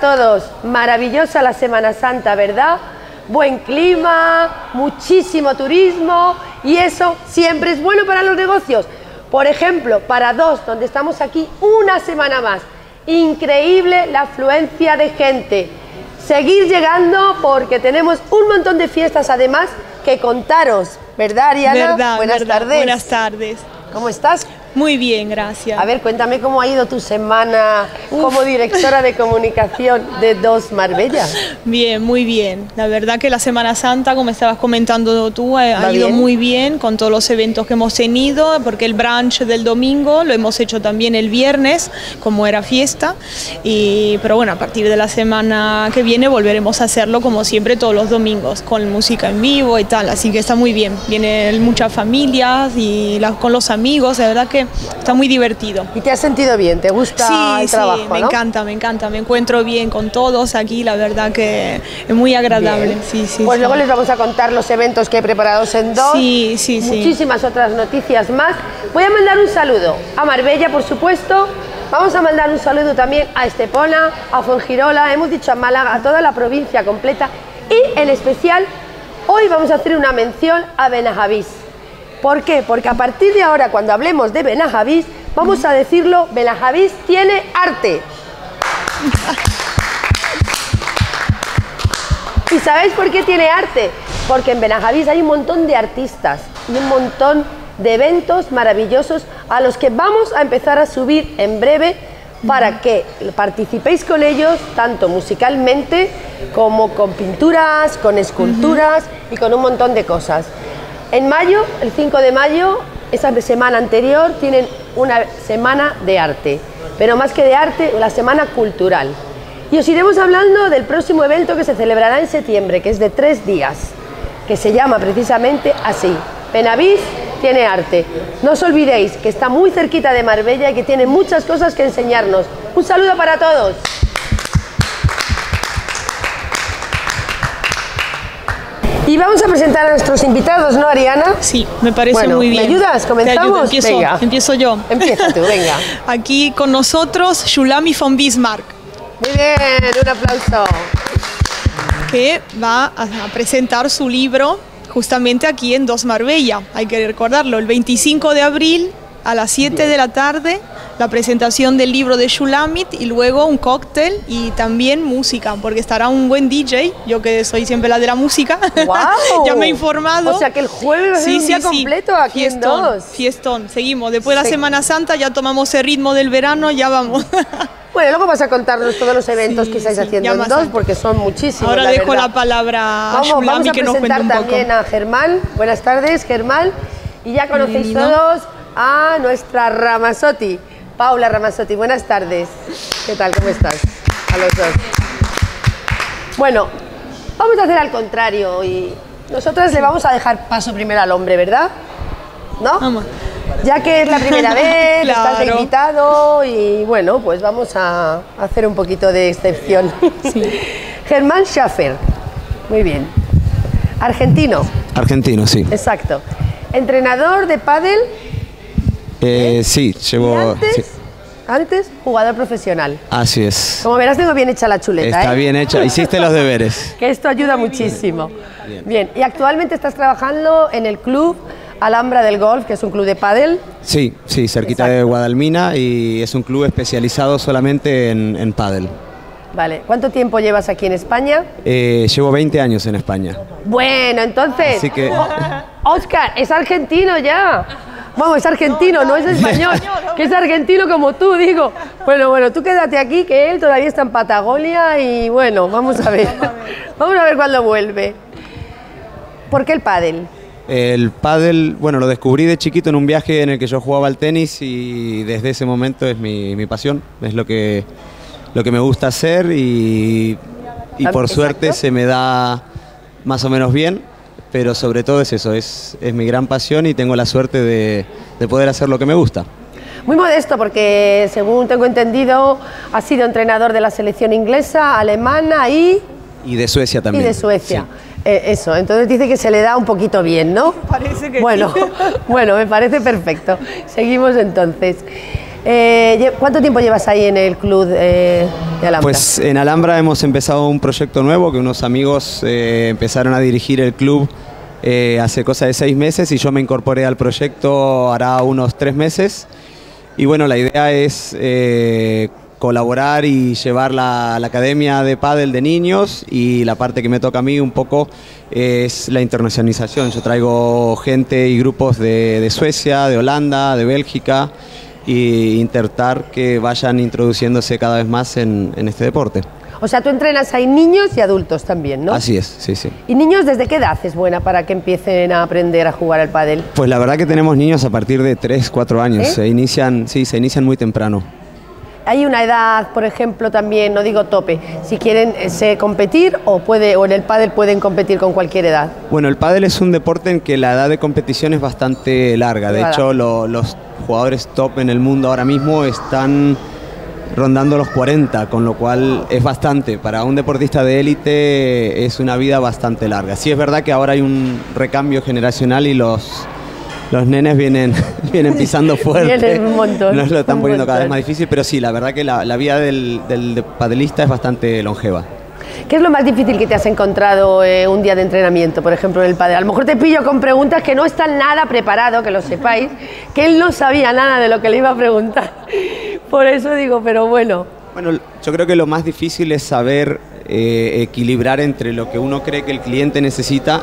todos. Maravillosa la Semana Santa, ¿verdad? Buen clima, muchísimo turismo y eso siempre es bueno para los negocios. Por ejemplo, para DOS, donde estamos aquí una semana más. Increíble la afluencia de gente. Seguir llegando porque tenemos un montón de fiestas además que contaros. ¿Verdad, Ariana? Verdad, buenas tardes. Buenas tardes. ¿Cómo estás? Muy bien, gracias. A ver, cuéntame cómo ha ido tu semana como directora de comunicación de DOS Marbella. Bien, muy bien. La verdad que la Semana Santa, como estabas comentando tú, ha ido muy bien con todos los eventos que hemos tenido, porque el brunch del domingo lo hemos hecho también el viernes, como era fiesta. Pero bueno, a partir de la semana que viene volveremos a hacerlo como siempre todos los domingos, con música en vivo y tal. Así que está muy bien. Vienen muchas familias y con los amigos, la verdad que está muy divertido. ¿Y te has sentido bien? ¿Te gusta el trabajo? Sí, me encanta, me encanta. Me encuentro bien con todos aquí, la verdad que es muy agradable. Sí, sí, pues luego les vamos a contar los eventos que hay preparados en DOS. Sí, sí, muchísimas otras noticias más. Voy a mandar un saludo a Marbella, por supuesto. Vamos a mandar un saludo también a Estepona, a Fuengirola, hemos dicho a Málaga, a toda la provincia completa. Y en especial, hoy vamos a hacer una mención a Benajavís. ¿Por qué? Porque a partir de ahora, cuando hablemos de Benajavís, vamos a decirlo, Benajavís tiene arte. ¿Y sabéis por qué tiene arte? Porque en Benajavís hay un montón de artistas y un montón de eventos maravillosos a los que vamos a empezar a subir en breve para que participéis con ellos, tanto musicalmente como con pinturas, con esculturas y con un montón de cosas. En mayo, el 5 de mayo, esa semana anterior, tienen una semana de arte, pero más que de arte, la semana cultural. Y os iremos hablando del próximo evento que se celebrará en septiembre, que es de 3 días, que se llama precisamente así, Benavís tiene arte. No os olvidéis que está muy cerquita de Marbella y que tiene muchas cosas que enseñarnos. Un saludo para todos. Y vamos a presentar a nuestros invitados, ¿no, Ariana? Sí, me parece muy bien. ¿Me ayudas? ¿Comenzamos? Empiezo yo. Empieza tú, venga. Aquí con nosotros, Shulami von Bismarck. Muy bien, un aplauso. Que va a presentar su libro justamente aquí en DOS Marbella. Hay que recordarlo, el 25 de abril a las 7 de la tarde, la presentación del libro de Shulamit y luego un cóctel y también música, porque estará un buen DJ, yo que soy siempre la de la música. ¡Wow! Ya me he informado. O sea que el jueves es un día completo aquí fiestón, en DOS. Fiestón, seguimos. Después de la Semana Santa ya tomamos el ritmo del verano, ya vamos. Bueno, luego vas a contarnos todos los eventos que estáis haciendo en DOS, porque son muchísimos. Ahora dejo la palabra a Shulami que nos cuente un poco. Vamos a presentar también a Germán. Buenas tardes, Germán. Y ya conocéis todos a nuestra Ramazzotti. Paula Ramazzotti, buenas tardes. ¿Qué tal? ¿Cómo estás? A los dos. Bueno, vamos a hacer al contrario y nosotras le vamos a dejar paso primero al hombre, ¿verdad? ¿No? Vamos. Ya que es la primera vez, Claro. estás de invitado y bueno, pues vamos a hacer un poquito de excepción. Sí. Germán Schaffer, muy bien. Argentino. Argentino, sí. Exacto. Entrenador de pádel. Sí, llevo... Antes, jugador profesional. Así es. Como verás, tengo bien hecha la chuleta. Está bien hecha. Hiciste los deberes. Que esto ayuda muchísimo. Bien. Y actualmente estás trabajando en el club Alhambra del Golf, que es un club de pádel. Sí, sí, cerquita de Guadalmina y es un club especializado solamente en pádel. Vale. ¿Cuánto tiempo llevas aquí en España? Llevo 20 años en España. Bueno, entonces... Así que... Oscar, es argentino ya. Vamos, es argentino, no es español. Que es argentino como tú, digo. Bueno, tú quédate aquí, que él todavía está en Patagonia y bueno, vamos a ver. Vamos a ver cuándo vuelve. ¿Por qué el pádel? El pádel, bueno, lo descubrí de chiquito en un viaje en el que yo jugaba al tenis y desde ese momento es mi pasión, es lo que me gusta hacer y por suerte se me da más o menos bien, pero sobre todo es eso, es mi gran pasión y tengo la suerte de poder hacer lo que me gusta. Muy modesto porque, según tengo entendido, has sido entrenador de la selección inglesa, alemana y de Suecia también. Y de Suecia. Sí. Eso, entonces dice que se le da un poquito bien, ¿no? Parece que bueno, sí. Bueno, me parece perfecto. Seguimos entonces. ¿Cuánto tiempo llevas ahí en el club? de Alhambra? Pues en Alhambra hemos empezado un proyecto nuevo que unos amigos empezaron a dirigir el club hace cosa de 6 meses y yo me incorporé al proyecto hará unos 3 meses. Y bueno, la idea es colaborar y llevar la academia de pádel de niños, y la parte que me toca a mí un poco es la internacionalización. Yo traigo gente y grupos de Suecia, de Holanda, de Bélgica, y intentar que vayan introduciéndose cada vez más en este deporte. O sea, tú entrenas ahí niños y adultos también, ¿no? Así es, sí, sí. ¿Y niños desde qué edad es buena para que empiecen a aprender a jugar al pádel? Pues la verdad que tenemos niños a partir de 3, 4 años. Se inician muy temprano. Hay una edad, por ejemplo, también, no digo tope, si quieren competir o en el pádel pueden competir con cualquier edad. Bueno, el pádel es un deporte en que la edad de competición es bastante larga. De hecho, los jugadores top en el mundo ahora mismo están rondando los 40, con lo cual es bastante. Para un deportista de élite es una vida bastante larga. Sí es verdad que ahora hay un recambio generacional y los nenes vienen pisando fuerte. Vienen un montón. Nos lo están poniendo cada vez más difícil, pero sí, la verdad que la vida del padelista es bastante longeva. ¿Qué es lo más difícil que te has encontrado un día de entrenamiento, por ejemplo, en el pádel? A lo mejor te pillo con preguntas que no están nada preparado, que lo sepáis, que él no sabía nada de lo que le iba a preguntar. Por eso digo, pero bueno. Bueno, yo creo que lo más difícil es saber equilibrar entre lo que uno cree que el cliente necesita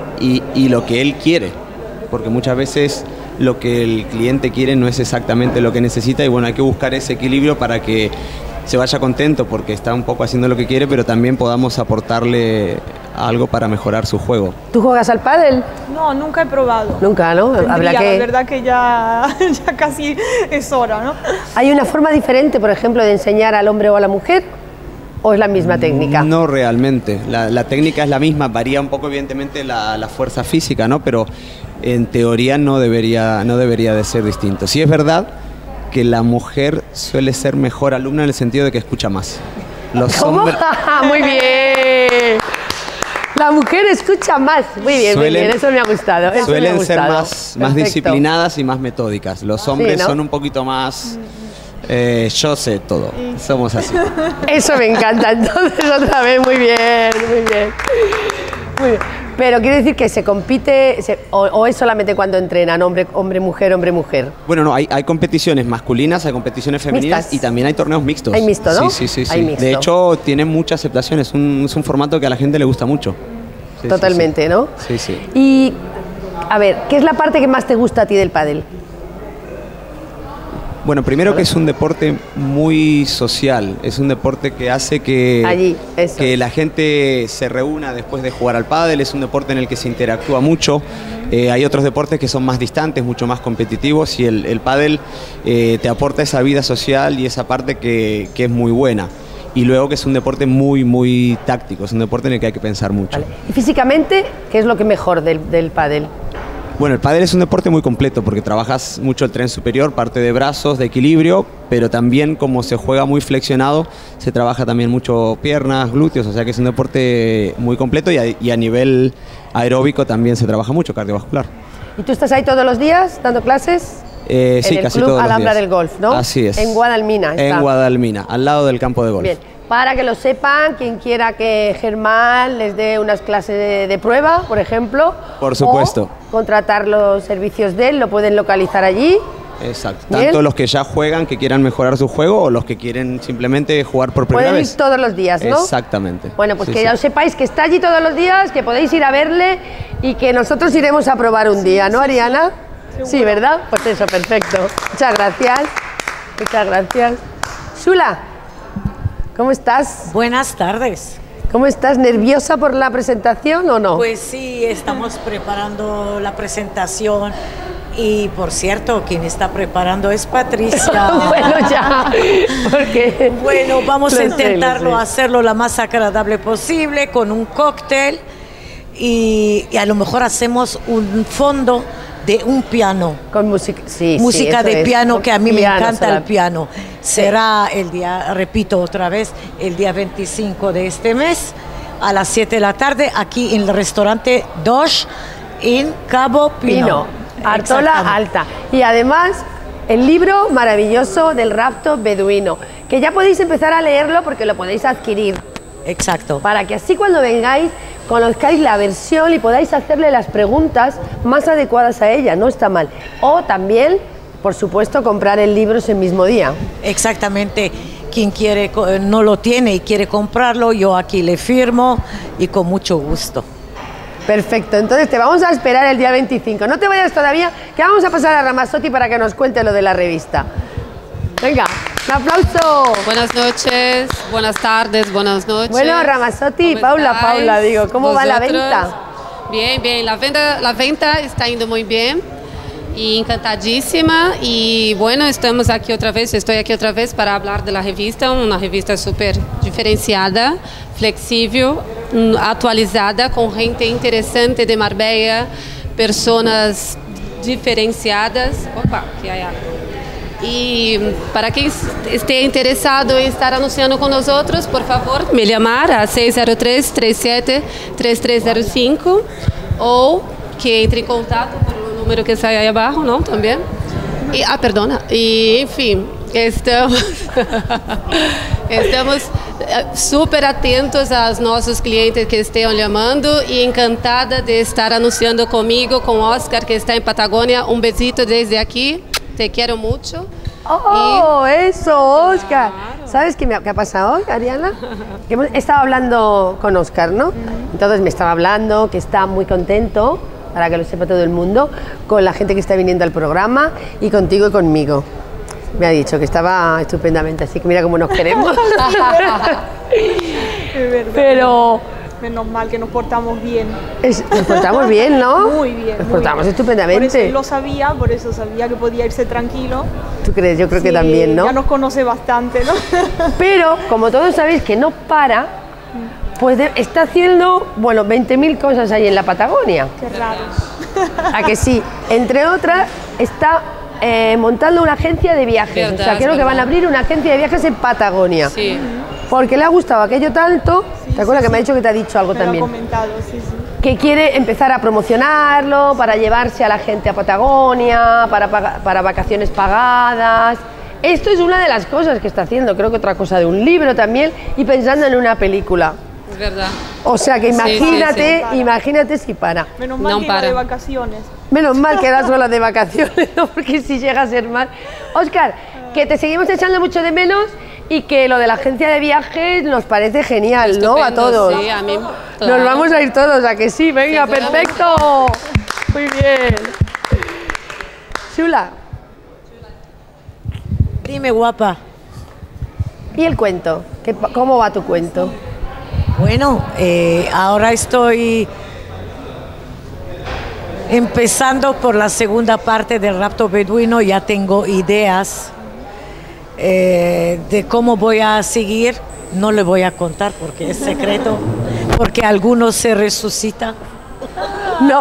y lo que él quiere. Porque muchas veces lo que el cliente quiere no es exactamente lo que necesita, y bueno, hay que buscar ese equilibrio para que se vaya contento porque está un poco haciendo lo que quiere, pero también podamos aportarle algo para mejorar su juego. ¿Tú juegas al pádel? No, nunca he probado. Nunca, ¿no? La verdad que ya casi es hora, ¿no? ¿Hay una forma diferente, por ejemplo, de enseñar al hombre o a la mujer? ¿O es la misma técnica? No realmente, la técnica es la misma, varía un poco evidentemente la fuerza física, ¿no? Pero en teoría no debería de ser distinto. Sí es verdad que la mujer suele ser mejor alumna en el sentido de que escucha más. ¿Cómo? Muy bien. La mujer escucha más. Muy bien, eso me ha gustado. Suelen ser más disciplinadas y más metódicas. Los hombres son un poquito más... yo sé todo, somos así. Eso me encanta, entonces otra vez, muy bien, muy bien. Muy bien. Pero quiere decir que se compite, o es solamente cuando entrenan hombre-mujer. Bueno, no, hay competiciones masculinas, hay competiciones femeninas. ¿Mixtas? Y también hay torneos mixtos. Hay mixto, ¿no? Sí. De hecho, tiene mucha aceptación, es un formato que a la gente le gusta mucho. Sí, totalmente, ¿no? Sí. Y, a ver, ¿qué es la parte que más te gusta a ti del pádel? Bueno, primero que es un deporte muy social, es un deporte que hace que la gente se reúna después de jugar al pádel, es un deporte en el que se interactúa mucho. Hay otros deportes que son más distantes, mucho más competitivos, y el pádel te aporta esa vida social y esa parte que es muy buena. Y luego que es un deporte muy táctico, es un deporte en el que hay que pensar mucho. Vale. ¿Y físicamente qué es lo que mejor del pádel? Bueno, el pádel es un deporte muy completo porque trabajas mucho el tren superior, parte de brazos, de equilibrio, pero también como se juega muy flexionado, se trabaja también mucho piernas, glúteos, o sea que es un deporte muy completo, y a nivel aeróbico también se trabaja mucho, cardiovascular. ¿Y tú estás ahí todos los días dando clases? Sí, casi todos los días. Alhambra del Golf, ¿no? Así es. En Guadalmina. En Guadalmina, al lado del campo de golf. Bien. Para que lo sepan, quien quiera que Germán les dé unas clases de prueba, por ejemplo. Por supuesto. O contratar los servicios de él, lo pueden localizar allí. Exacto. Tanto los que ya juegan, que quieran mejorar su juego, o los que quieren simplemente jugar por primera vez. Pueden ir todos los días, ¿no? Exactamente. Bueno, pues que ya lo sepáis, que está allí todos los días, que podéis ir a verle y que nosotros iremos a probar un día, ¿no, Ariana? Sí, ¿verdad? Pues eso, perfecto. Muchas gracias. Muchas gracias. Shula, ¿cómo estás? Buenas tardes. ¿Cómo estás? ¿Nerviosa por la presentación o no? Pues sí, estamos preparando la presentación. Y por cierto, quien está preparando es Patricia. Bueno, ya, porque... Bueno, vamos a intentarlo hacerlo lo más agradable posible con un cóctel y a lo mejor hacemos un fondo de un piano. Con música, sí. Música de piano, que a mí me encanta el piano. Sí. Será el día, repito otra vez, el día 25 de este mes a las 7 de la tarde aquí en el restaurante Dosh en Cabo Pino. Artola Alta. Y además, el libro maravilloso del rapto beduino, que ya podéis empezar a leerlo porque lo podéis adquirir. Exacto. Para que así cuando vengáis conozcáis la versión y podáis hacerle las preguntas más adecuadas a ella, no está mal. O también, por supuesto, comprar el libro ese mismo día. Exactamente. Quien quiere, no lo tiene y quiere comprarlo, yo aquí le firmo y con mucho gusto. Perfecto, entonces te vamos a esperar el día 25. No te vayas todavía, que vamos a pasar a Ramazzotti para que nos cuente lo de la revista. Venga, un aplauso. Buenas noches, buenas tardes, buenas noches. Bueno, Ramazzotti, Paula, digo, ¿cómo va la venta? Bien, bien, la venta está yendo muy bien y encantadísima. Y bueno, estamos aquí otra vez, estoy aquí otra vez para hablar de la revista, una revista súper diferenciada, flexible, atualizada, con gente interesante de Marbella, personas diferenciadas. Opa, que hay algo. Y para quien esté interesado en estar anunciando con nosotros, por favor, me llamar a 603-37-3305 o que entre en contacto por el número que está ahí abajo, ¿no? También. Y, perdona. Y, en fin, estamos súper atentos a nuestros clientes que estén llamando y encantada de estar anunciando conmigo, con Oscar, que está en Patagonia. Un besito desde aquí. Te quiero mucho. ¡Oh, eso, Oscar! Claro. ¿Sabes qué ha pasado, Ariana? Que hemos estado hablando con Oscar, ¿no? Entonces me estaba hablando que está muy contento, para que lo sepa todo el mundo, con la gente que está viniendo al programa y contigo y conmigo. Me ha dicho que estaba estupendamente, así que mira cómo nos queremos. Es verdad. Pero... menos mal que nos portamos bien. Nos portamos bien, ¿no? Muy bien. Nos portamos estupendamente. Por eso lo sabía, por eso sabía que podía irse tranquilo. ¿Tú crees? Yo creo que también, ¿no? Ya nos conoce bastante, ¿no? Pero, como todos sabéis que no para, pues está haciendo, bueno, 20.000 cosas ahí en la Patagonia. Qué raro. ¿A que sí? Entre otras, está montando una agencia de viajes. Verdad, o sea, creo que van a abrir una agencia de viajes en Patagonia. Sí. Porque le ha gustado aquello tanto, ¿te acuerdas que me ha dicho que te ha dicho algo también? Me lo ha comentado, sí. Que quiere empezar a promocionarlo, para llevarse a la gente a Patagonia, para vacaciones pagadas. Esto es una de las cosas que está haciendo, creo que otra cosa de un libro también, y pensando en una película. Es verdad. O sea que imagínate, sí. imagínate si para. Menos mal No que para. iba de vacaciones. Menos mal que era sola de vacaciones, ¿no? Porque si llega a ser mal. Óscar, que te seguimos echando mucho de menos y que lo de la agencia de viajes nos parece genial, ¿no? A todos. Sí, a mí. Claro. Nos vamos a ir todos, ¿a que sí? Venga, perfecto. Muy bien. Chula. Dime, guapa. ¿Y el cuento? ¿Cómo va tu cuento? Bueno, ahora estoy empezando por la segunda parte del rapto beduino, ya tengo ideas de cómo voy a seguir. No le voy a contar porque es secreto, porque algunos se resucitan. No,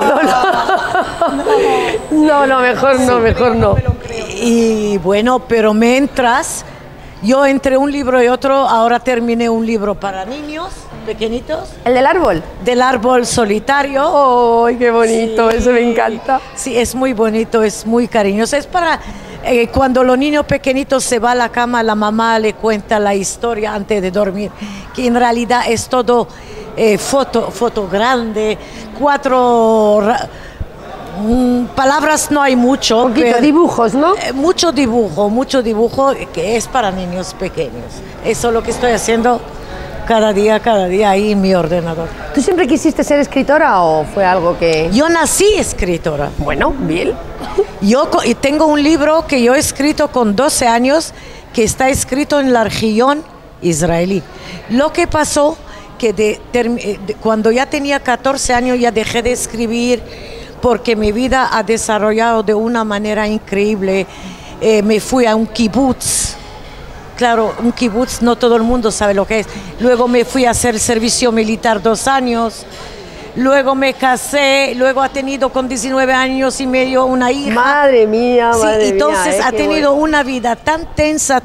mejor no. Y bueno, pero mientras, yo entre un libro y otro, ahora terminé un libro para niños pequeñitos. ¿El del árbol? Del árbol solitario. ¡Ay, qué bonito! Sí, eso me encanta. Sí, es muy bonito, es muy cariñoso. Es para cuando los niños pequeñitos se van a la cama, la mamá le cuenta la historia antes de dormir, que en realidad es todo foto grande, 4 palabras no hay mucho. Poquito, dibujos, ¿no? Mucho dibujo que es para niños pequeños. Eso es lo que estoy haciendo cada día ahí en mi ordenador. ¿Tú siempre quisiste ser escritora o fue algo que...? Yo nací escritora. Bueno, bien. Yo tengo un libro que yo he escrito con 12 años que está escrito en la región israelí. Lo que pasó que cuando ya tenía 14 años ya dejé de escribir porque mi vida ha desarrollado de una manera increíble. Me fui a un kibutz. Claro, un kibutz no todo el mundo sabe lo que es. Luego me fui a hacer servicio militar 2 años. Luego me casé, luego ha tenido con 19 años y medio una hija. Madre mía, madre mía. Entonces ha tenido una vida tan tensa,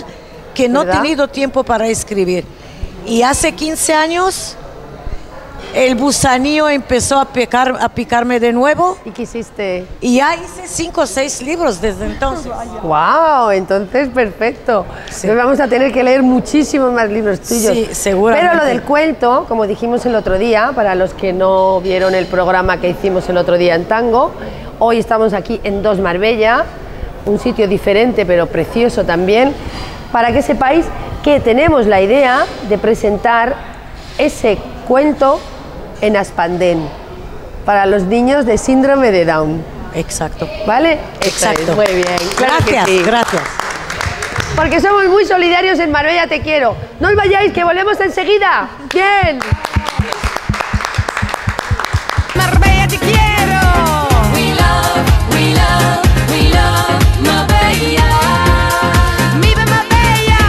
que no he tenido tiempo para escribir. Y hace 15 años el gusanillo empezó a picarme de nuevo. ¿Y qué hiciste? Y ya hice 5 o 6 libros desde entonces. ¡Wow! Entonces, perfecto. Sí. Entonces vamos a tener que leer muchísimos más libros tuyos. Sí, seguramente. Pero lo del cuento, como dijimos el otro día, para los que no vieron el programa que hicimos el otro día en Tango, hoy estamos aquí en Dos Marbella, un sitio diferente pero precioso también, para que sepáis que tenemos la idea de presentar ese cuento en Aspandén para los niños de síndrome de Down. Exacto. ¿Vale? Exacto. Muy bien. Claro que Gracias, sí. gracias. Porque somos muy solidarios en Marbella Te Quiero. No os vayáis, que volvemos enseguida. Bien. Marbella te quiero. We love, we love, we love Marbella. Viva Marbella.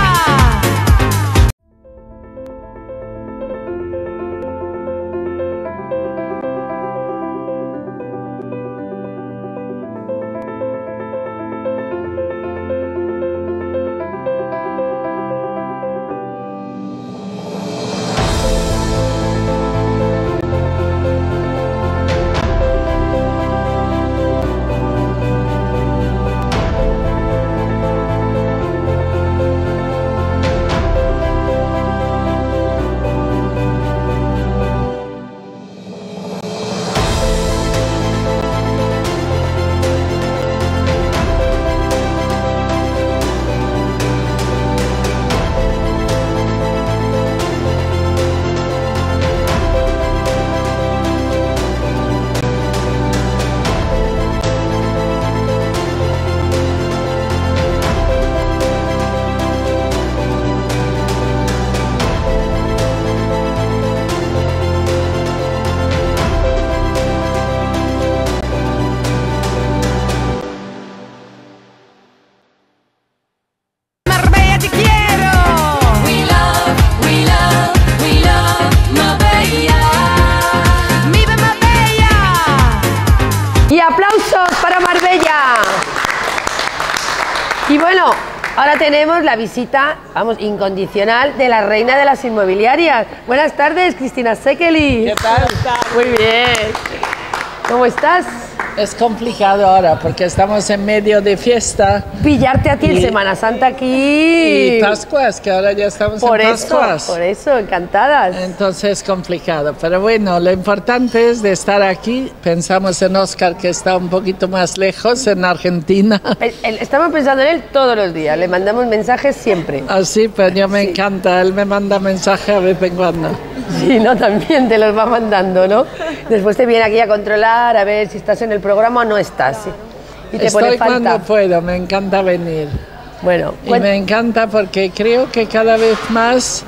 Y bueno, ahora tenemos la visita, vamos, incondicional de la reina de las inmobiliarias. Buenas tardes, Cristina Sekeli. ¿Qué tal? Muy bien. ¿Cómo estás? Es complicado ahora porque estamos en medio de fiesta. Pillarte a ti en Semana Santa aquí. Y Pascuas, que ahora ya estamos en Pascuas. Por eso, encantadas. Entonces es complicado. Pero bueno, lo importante es de estar aquí. Pensamos en Óscar, que está un poquito más lejos, en Argentina. Estamos pensando en él todos los días. Le mandamos mensajes siempre. Así, pues yo me encanta. Él me manda mensajes a vez en cuando. Sí, ¿no? También te los va mandando, ¿no? Después te viene aquí a controlar, a ver si estás en el programa o no estás. ¿sí? Y te Estoy pone falta. cuando puedo, me encanta venir. Bueno, y me encanta porque creo que cada vez más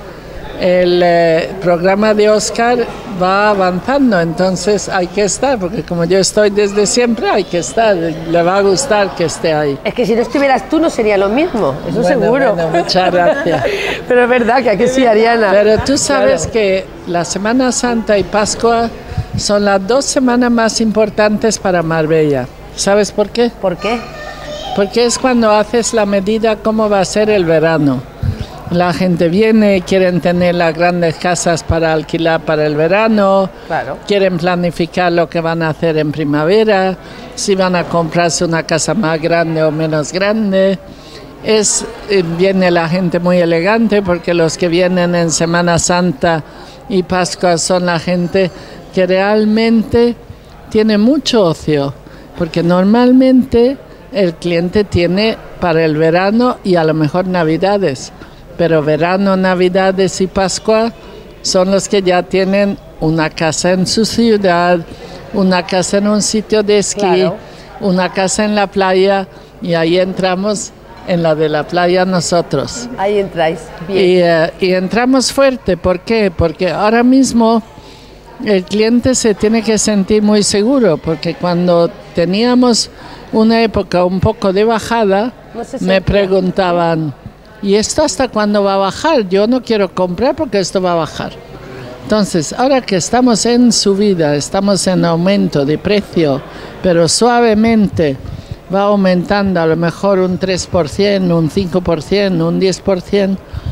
el programa de Óscar va avanzando, entonces hay que estar, porque como yo estoy desde siempre, hay que estar, le va a gustar que esté ahí. Es que si no estuvieras tú no sería lo mismo, eso seguro. Bueno, muchas gracias. Pero es verdad que sí, Ariana. Pero tú sabes Claro. que la Semana Santa y Pascua son las 2 semanas más importantes para Marbella. ¿Sabes por qué? ¿Por qué? Porque es cuando haces la medida cómo va a ser el verano. La gente viene, quieren tener las grandes casas para alquilar para el verano, Claro. quieren planificar lo que van a hacer en primavera, si van a comprarse una casa más grande o menos grande. Viene la gente muy elegante porque los que vienen en Semana Santa y Pascua son la gente que realmente tiene mucho ocio, porque normalmente el cliente tiene para el verano y a lo mejor Navidades, pero verano, Navidades y Pascua son los que ya tienen una casa en su ciudad, una casa en un sitio de esquí, Claro. una casa en la playa, y ahí entramos en la de la playa nosotros. Ahí entráis. Bien. Y entramos fuerte, ¿por qué? Porque ahora mismo el cliente se tiene que sentir muy seguro, porque cuando teníamos una época un poco de bajada, No se me sentía. preguntaban, ¿y esto hasta cuándo va a bajar? Yo no quiero comprar porque esto va a bajar. Entonces, ahora que estamos en subida, estamos en aumento de precio, pero suavemente va aumentando a lo mejor un 3%, un 5%, un 10%,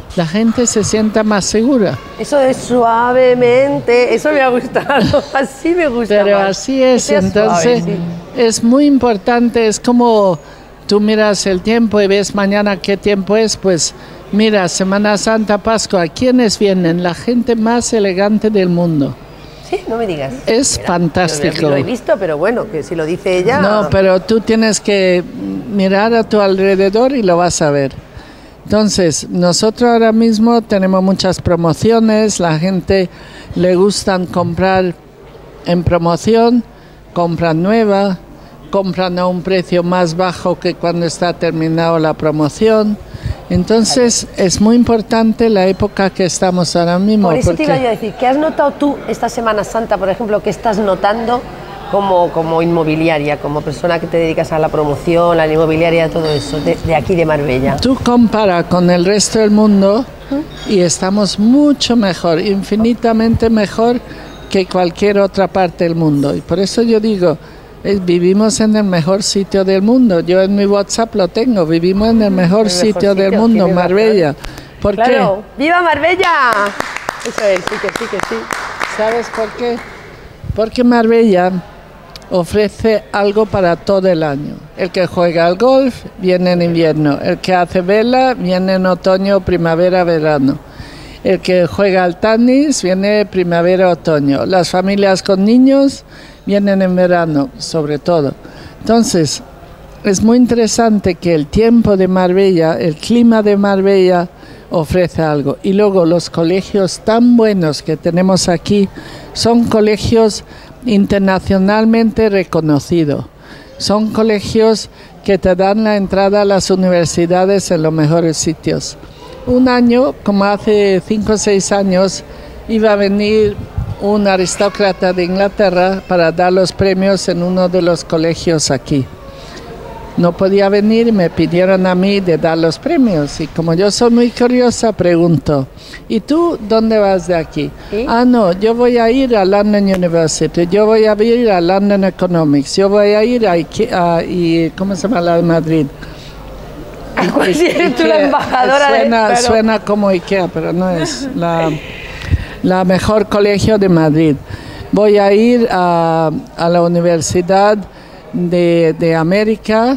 la gente se sienta más segura. Eso de suavemente, eso me ha gustado, así me gusta Pero más. así es, Que sea entonces suave, sí. es muy importante, es como tú miras el tiempo y ves mañana qué tiempo es, pues mira, Semana Santa, Pascua, ¿quiénes vienen? La gente más elegante del mundo. Sí, no me digas. Es fantástico. Lo he visto, pero bueno, que si lo dice ella... No, pero tú tienes que mirar a tu alrededor y lo vas a ver. Entonces, nosotros ahora mismo tenemos muchas promociones, la gente le gustan comprar en promoción, compran nueva, compran a un precio más bajo que cuando está terminado la promoción. Entonces, es muy importante la época que estamos ahora mismo. Por eso te iba porque yo a decir, ¿qué has notado tú esta Semana Santa, por ejemplo, qué estás notando como inmobiliaria, como persona que te dedicas a la promoción, la inmobiliaria, todo eso, de aquí de Marbella? tú compara con el resto del mundo y estamos mucho mejor, infinitamente mejor que cualquier otra parte del mundo. Y por eso yo digo, vivimos en el mejor sitio del mundo. Yo en mi WhatsApp lo tengo, vivimos en el mejor sitio del mundo, tienes razón. Marbella. ¿Por Claro, ¡viva Marbella! Eso es, sí que sí, que sí. qué? ¿Sabes por qué? Porque Marbella ofrece algo para todo el año. El que juega al golf viene en invierno, el que hace vela viene en otoño, primavera, verano. El que juega al tenis viene primavera, otoño. Las familias con niños vienen en verano, sobre todo. Entonces, es muy interesante que el tiempo de Marbella, el clima de Marbella ofrece algo. Y luego los colegios tan buenos que tenemos aquí son colegios internacionalmente reconocidos. Son colegios que te dan la entrada a las universidades en los mejores sitios. Un año, como hace 5 o 6 años, iba a venir un aristócrata de Inglaterra para dar los premios en uno de los colegios aquí. No podía venir y me pidieron a mí de dar los premios. Y como yo soy muy curiosa, pregunto, ¿y tú dónde vas de aquí? ¿Sí? Ah, no, yo voy a ir a London University, yo voy a ir a London Economics, yo voy a ir a ¿cómo se llama la de Madrid? ¿Cuál eres tú la embajadora Suena como IKEA, pero no es la mejor colegio de Madrid. Voy a ir a la Universidad de América,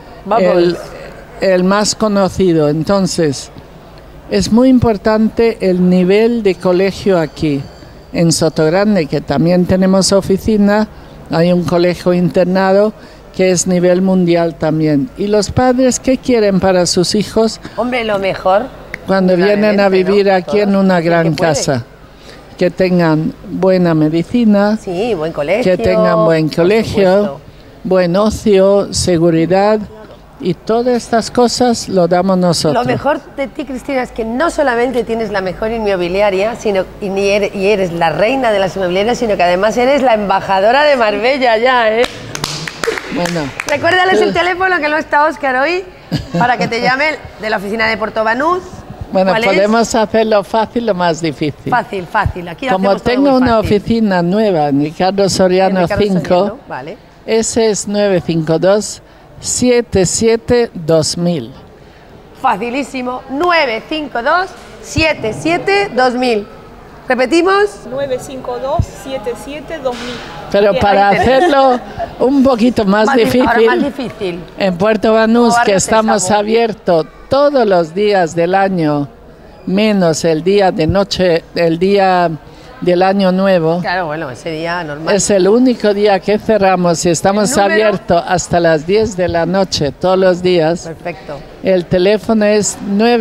el más conocido. Entonces, es muy importante el nivel de colegio aquí. En Sotogrande, que también tenemos oficina, hay un colegio internado que es nivel mundial también. ¿Y los padres qué quieren para sus hijos? Hombre, lo mejor. Cuando vienen a vivir aquí en una gran que puede. casa, que tengan buena medicina, Sí, buen colegio. que tengan buen por colegio, supuesto. buen ocio, seguridad, y todas estas cosas lo damos nosotros. Lo mejor de ti, Cristina, es que no solamente tienes la mejor inmobiliaria, y eres la reina de las inmobiliarias, sino que además eres la embajadora de Marbella ya, ¿eh? Bueno, Recuérdales el teléfono, que no está Óscar hoy, para que te llame de la oficina de Puerto Banús. bueno, ¿Cuál es? podemos hacerlo fácil o más difícil. Fácil, fácil. Aquí lo Como hacemos todo tengo muy una fácil. oficina nueva en Ricardo Soriano En Ricardo 5, Soriano, vale. ese es 952 77 2000. Facilísimo. 952 77 2000. ¿Repetimos? 952-77-2000. Pero Bien, para ahí tenemos. hacerlo un poquito más Ahora difícil, más difícil. en Puerto Banús, Como que Barrio estamos Sésamo. abiertos todos los días del año, menos el día de noche, el día del año nuevo, Claro, bueno, ese día normal. es el único día que cerramos y estamos ¿El número? abiertos hasta las 10 de la noche todos los días. Perfecto. El teléfono es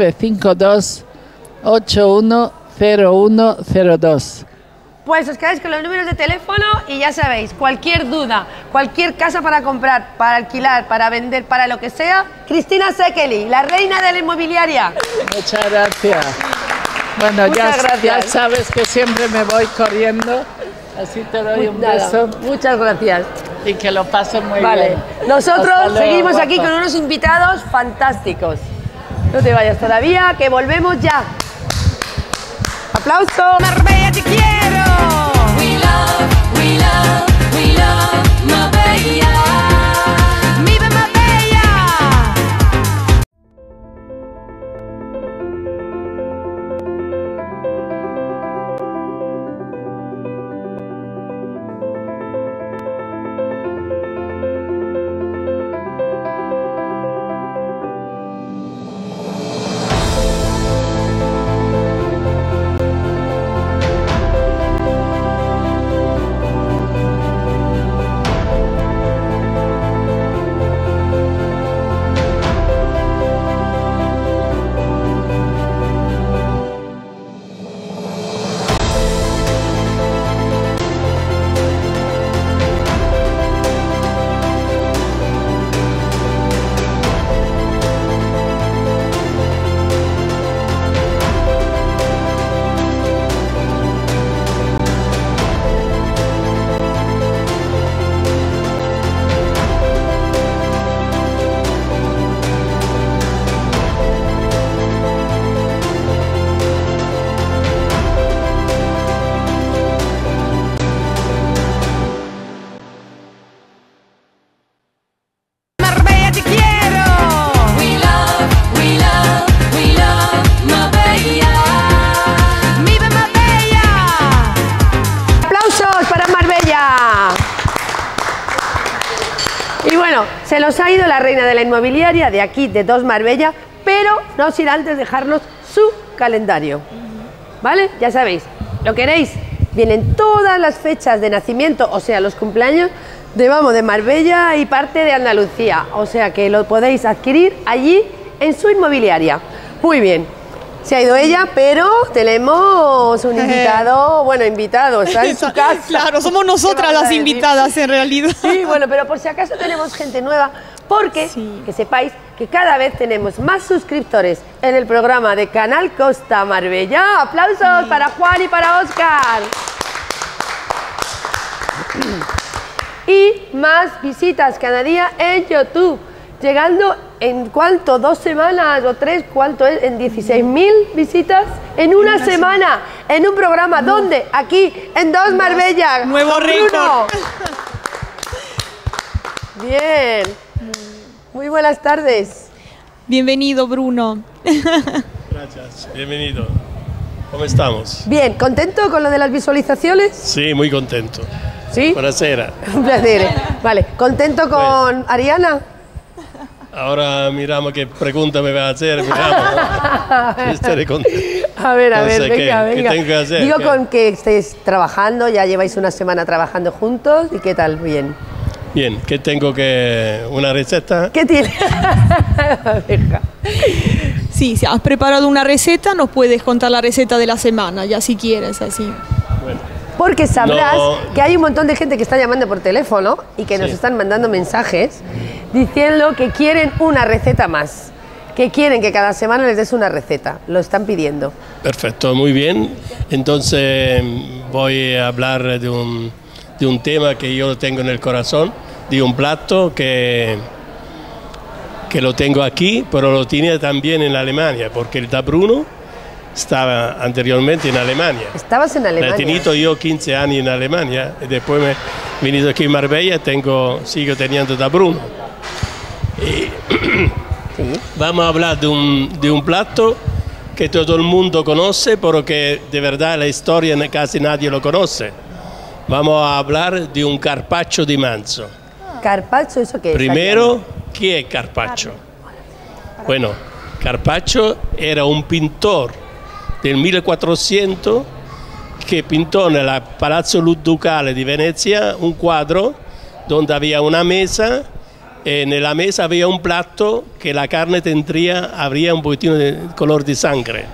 952-810102. Pues os quedáis con los números de teléfono y ya sabéis, cualquier duda, cualquier casa para comprar, para alquilar, para vender, para lo que sea, Cristina Sekeli, la reina de la inmobiliaria. Muchas gracias. Bueno, Muchas gracias. ya sabes que siempre me voy corriendo, así te doy un Nada, beso muchas gracias. y que lo pasen muy Vale, bien. nosotros Hasta luego, seguimos aquí guapa. con unos invitados fantásticos. No te vayas todavía, que volvemos ya. ¡Aplauso! Marbella te quiero. We love, we love, we love Marbella. Viva Marbella. Bueno, se nos ha ido la reina de la inmobiliaria de aquí, de Dos Marbella, pero no sin antes dejarnos su calendario. ¿Vale? Ya sabéis, ¿lo queréis? Vienen todas las fechas de nacimiento, o sea, los cumpleaños de Marbella y parte de Andalucía. O sea que lo podéis adquirir allí en su inmobiliaria. Muy bien. Se ha ido ella, pero tenemos un invitado, bueno, invitado, está en su casa. Claro, somos nosotras las invitadas en realidad. Sí, bueno, pero por si acaso tenemos gente nueva, porque que sepáis que cada vez tenemos más suscriptores en el programa de Canal Costa Marbella. ¡Aplausos para Juan y para Óscar! Y más visitas cada día en YouTube, llegando en ¿cuánto? 2 semanas o 3, ¿cuánto es? En 16.000 visitas en una semana, en un programa. ¿Dónde? Aquí, en Dos Marbella. Nuevo récord. Bien. Muy buenas tardes. Bienvenido, Bruno. Gracias, bienvenido. ¿Cómo estamos? Bien, ¿contento con lo de las visualizaciones? Sí, muy contento. ¿Sí? Buonasera. Un placer. Vale, ¿contento con Ariana? Ahora miramos qué pregunta me va a hacer. Miramos. Estaré contento. A ver, Entonces, venga. ¿qué tengo que hacer? Digo ¿Qué? con que estéis trabajando, ya lleváis una semana trabajando juntos, ¿y qué tal? Bien. Bien, ¿qué tengo que...? ¿Una receta? ¿Qué tiene? Venga. Sí, si has preparado una receta, nos puedes contar la receta de la semana, ya si quieres, así. Bueno, Porque sabrás No. que hay un montón de gente que está llamando por teléfono y que nos Sí. están mandando mensajes diciendo que quieren una receta más, que quieren que cada semana les des una receta, lo están pidiendo. perfecto, muy bien. Entonces voy a hablar de un tema que yo tengo en el corazón, de un plato que lo tengo aquí, pero lo tenía también en Alemania, porque el da Bruno estaba anteriormente en Alemania. Estabas en He Alemania. tenido yo 15 años en Alemania y después me he venido aquí en Marbella y sigo teniendo da Bruno. Y Sí. vamos a hablar de un plato que todo el mundo conoce, pero que de verdad la historia casi nadie lo conoce. Vamos a hablar de un carpaccio di manzo. Carpaccio, ¿eso qué es? Primero, ¿qué es Carpaccio? Bueno, Carpaccio era un pintor del 1400 che pintò nel Palazzo Ducale di Venezia un quadro donde había una mesa y nella mesa había un plato que la carne habría un poquitino de color de sangre.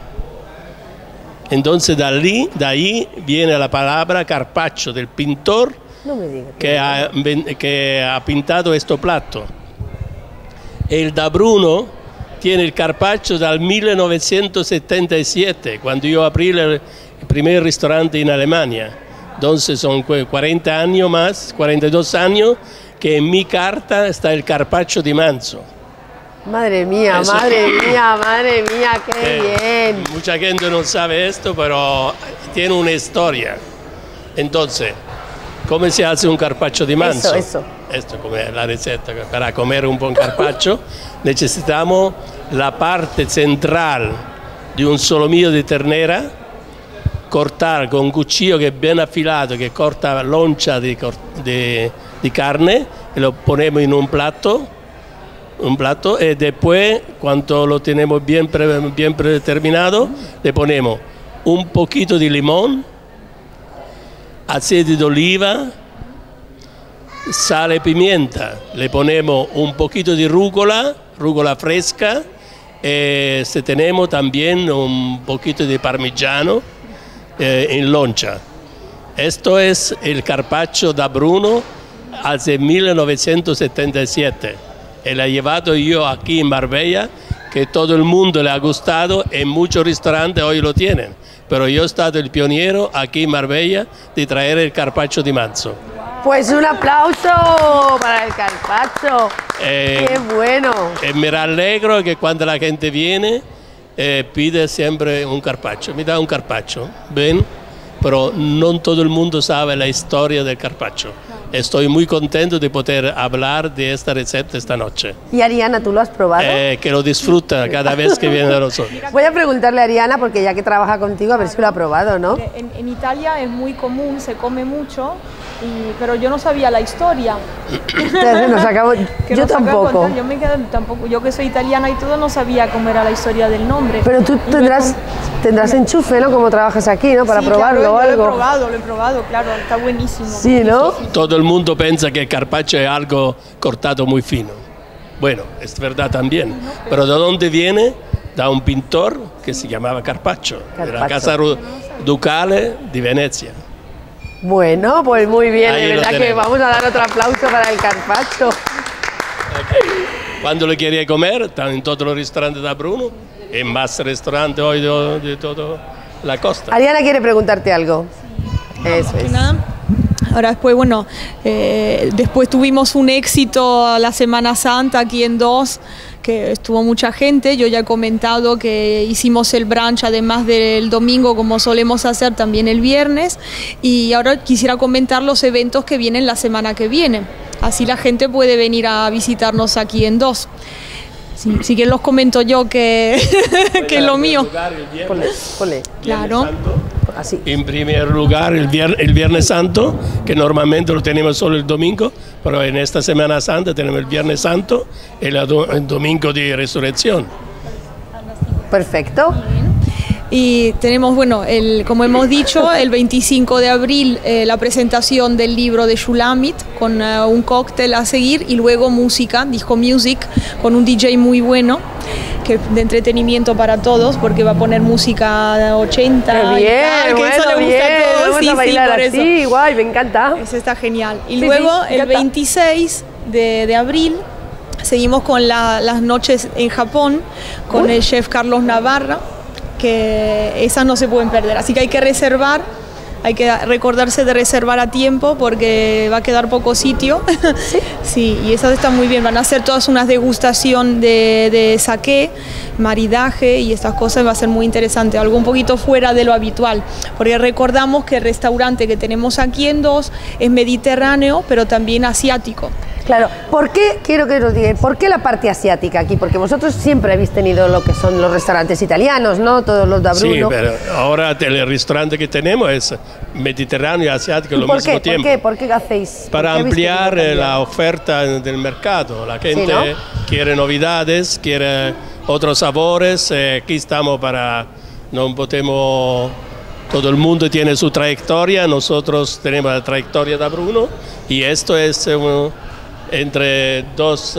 Entonces de ahí viene la palabra Carpaccio del pintor No me digas. que ha pintado este plato. El da Bruno tiene el Carpaccio dal 1977, cuando yo abrí el primer restaurante en Alemania. Entonces son 40 años más, 42 años, que en mi carta está el Carpaccio di manzo. Madre mía, Eso. madre mía, qué bien. Mucha gente no sabe esto, pero tiene una historia. Entonces, ¿cómo se hace un carpaccio di manzo? Eso. Esto como es la receta. Para comer un buen carpaccio necesitamos la parte central de un solomillo de ternera, cortar con un cuchillo que es bien afilado, que corta la loncha de carne, y lo ponemos en un plato y después, cuando lo tenemos bien predeterminado, le ponemos un poquito de limón, aceite de oliva, sal y pimienta. Le ponemos un poquito de rúcula fresca, si tenemos también un poquito de parmigiano en loncha. Esto es el carpaccio da Bruno hace 1977. Y lo he llevado yo aquí en Marbella, que todo el mundo le ha gustado, en muchos restaurantes hoy lo tienen. Pero yo he estado el pionero aquí en Marbella de traer el carpaccio di manzo. Pues un aplauso para el carpaccio. Qué bueno. Me alegro que cuando la gente viene pide siempre un carpaccio. Me da un carpaccio, ¿ven? Pero no todo el mundo sabe la historia del carpaccio. Estoy muy contento de poder hablar de esta receta esta noche. Y Ariana, ¿tú lo has probado? Que lo disfruta cada vez que viene a nosotros. Voy a preguntarle a Ariana, porque ya que trabaja contigo, a ver si lo ha probado, ¿no? En Italia es muy común, se come mucho pero yo no sabía la historia. Nos acabó, Que yo nos acaba de tampoco. contar. Yo me quedé tampoco. Yo que soy italiana y todo no sabía cómo era la historia del nombre. Pero tú tendrás enchufe, ¿no? Como trabajas aquí, ¿no? Para Sí, probarlo claro, o yo algo. lo he probado, claro, está buenísimo. Sí, ¿no? Todo el mundo piensa que el carpaccio es algo cortado muy fino. Bueno, es verdad también. Pero ¿de dónde viene? Da un pintor que se llamaba Carpaccio, de la Casa Ducale de Venecia. Bueno, pues muy bien, Ahí de lo verdad que tenemos. vamos a dar otro aplauso para el carpaccio. Cuando lo quería comer, están en todos los restaurantes de Bruno, en más restaurantes hoy de toda la costa. Ariana quiere preguntarte algo. Eso es. Nada. Ahora después, bueno, después tuvimos un éxito la Semana Santa aquí en Dos, que estuvo mucha gente. Yo ya he comentado que hicimos el brunch además del domingo, como solemos hacer también el viernes. Y ahora quisiera comentar los eventos que vienen la semana que viene. Así la gente puede venir a visitarnos aquí en Dos. Si que los comento yo que es lo mío. Ponle. Claro. Así. En primer lugar, el Viernes Santo, que normalmente lo tenemos solo el domingo, pero en esta Semana Santa tenemos el Viernes Santo y el Domingo de Resurrección. Perfecto. Y tenemos, bueno, como hemos dicho, el 25 de abril la presentación del libro de Shulamit con un cóctel a seguir y luego música, disco music, con un DJ muy bueno, de entretenimiento para todos, porque va a poner música 80 Qué y bien, tal, que bueno, eso le gusta bien, a todos. vamos Sí, a bailar por así, guay, me encanta. eso está genial. Y Sí, luego sí, me el encanta. 26 de abril seguimos con las noches en Japón con el chef Carlos Navarra, que esas no se pueden perder, así que hay que reservar, hay que recordarse de reservar a tiempo porque va a quedar poco sitio. Sí, y esas están muy bien, van a hacer todas unas degustación de saqué, maridaje y estas cosas, va a ser muy interesante, algo un poquito fuera de lo habitual, porque recordamos que el restaurante que tenemos aquí en Dos es mediterráneo, pero también asiático. Claro, ¿por qué, quiero que nos digan, por qué la parte asiática aquí? Porque vosotros siempre habéis tenido lo que son los restaurantes italianos, ¿no? Todos los de Sí, Bruno. pero ahora el restaurante que tenemos es mediterráneo y asiático al ¿Y por mismo qué? tiempo. ¿Por qué hacéis? Para ¿Por qué habéis ampliar querido cambiar? la oferta del mercado. La gente Sí, ¿no? quiere novedades, quiere otros sabores. Aquí estamos para, no podemos, todo el mundo tiene su trayectoria, nosotros tenemos la trayectoria de Bruno y esto es entre dos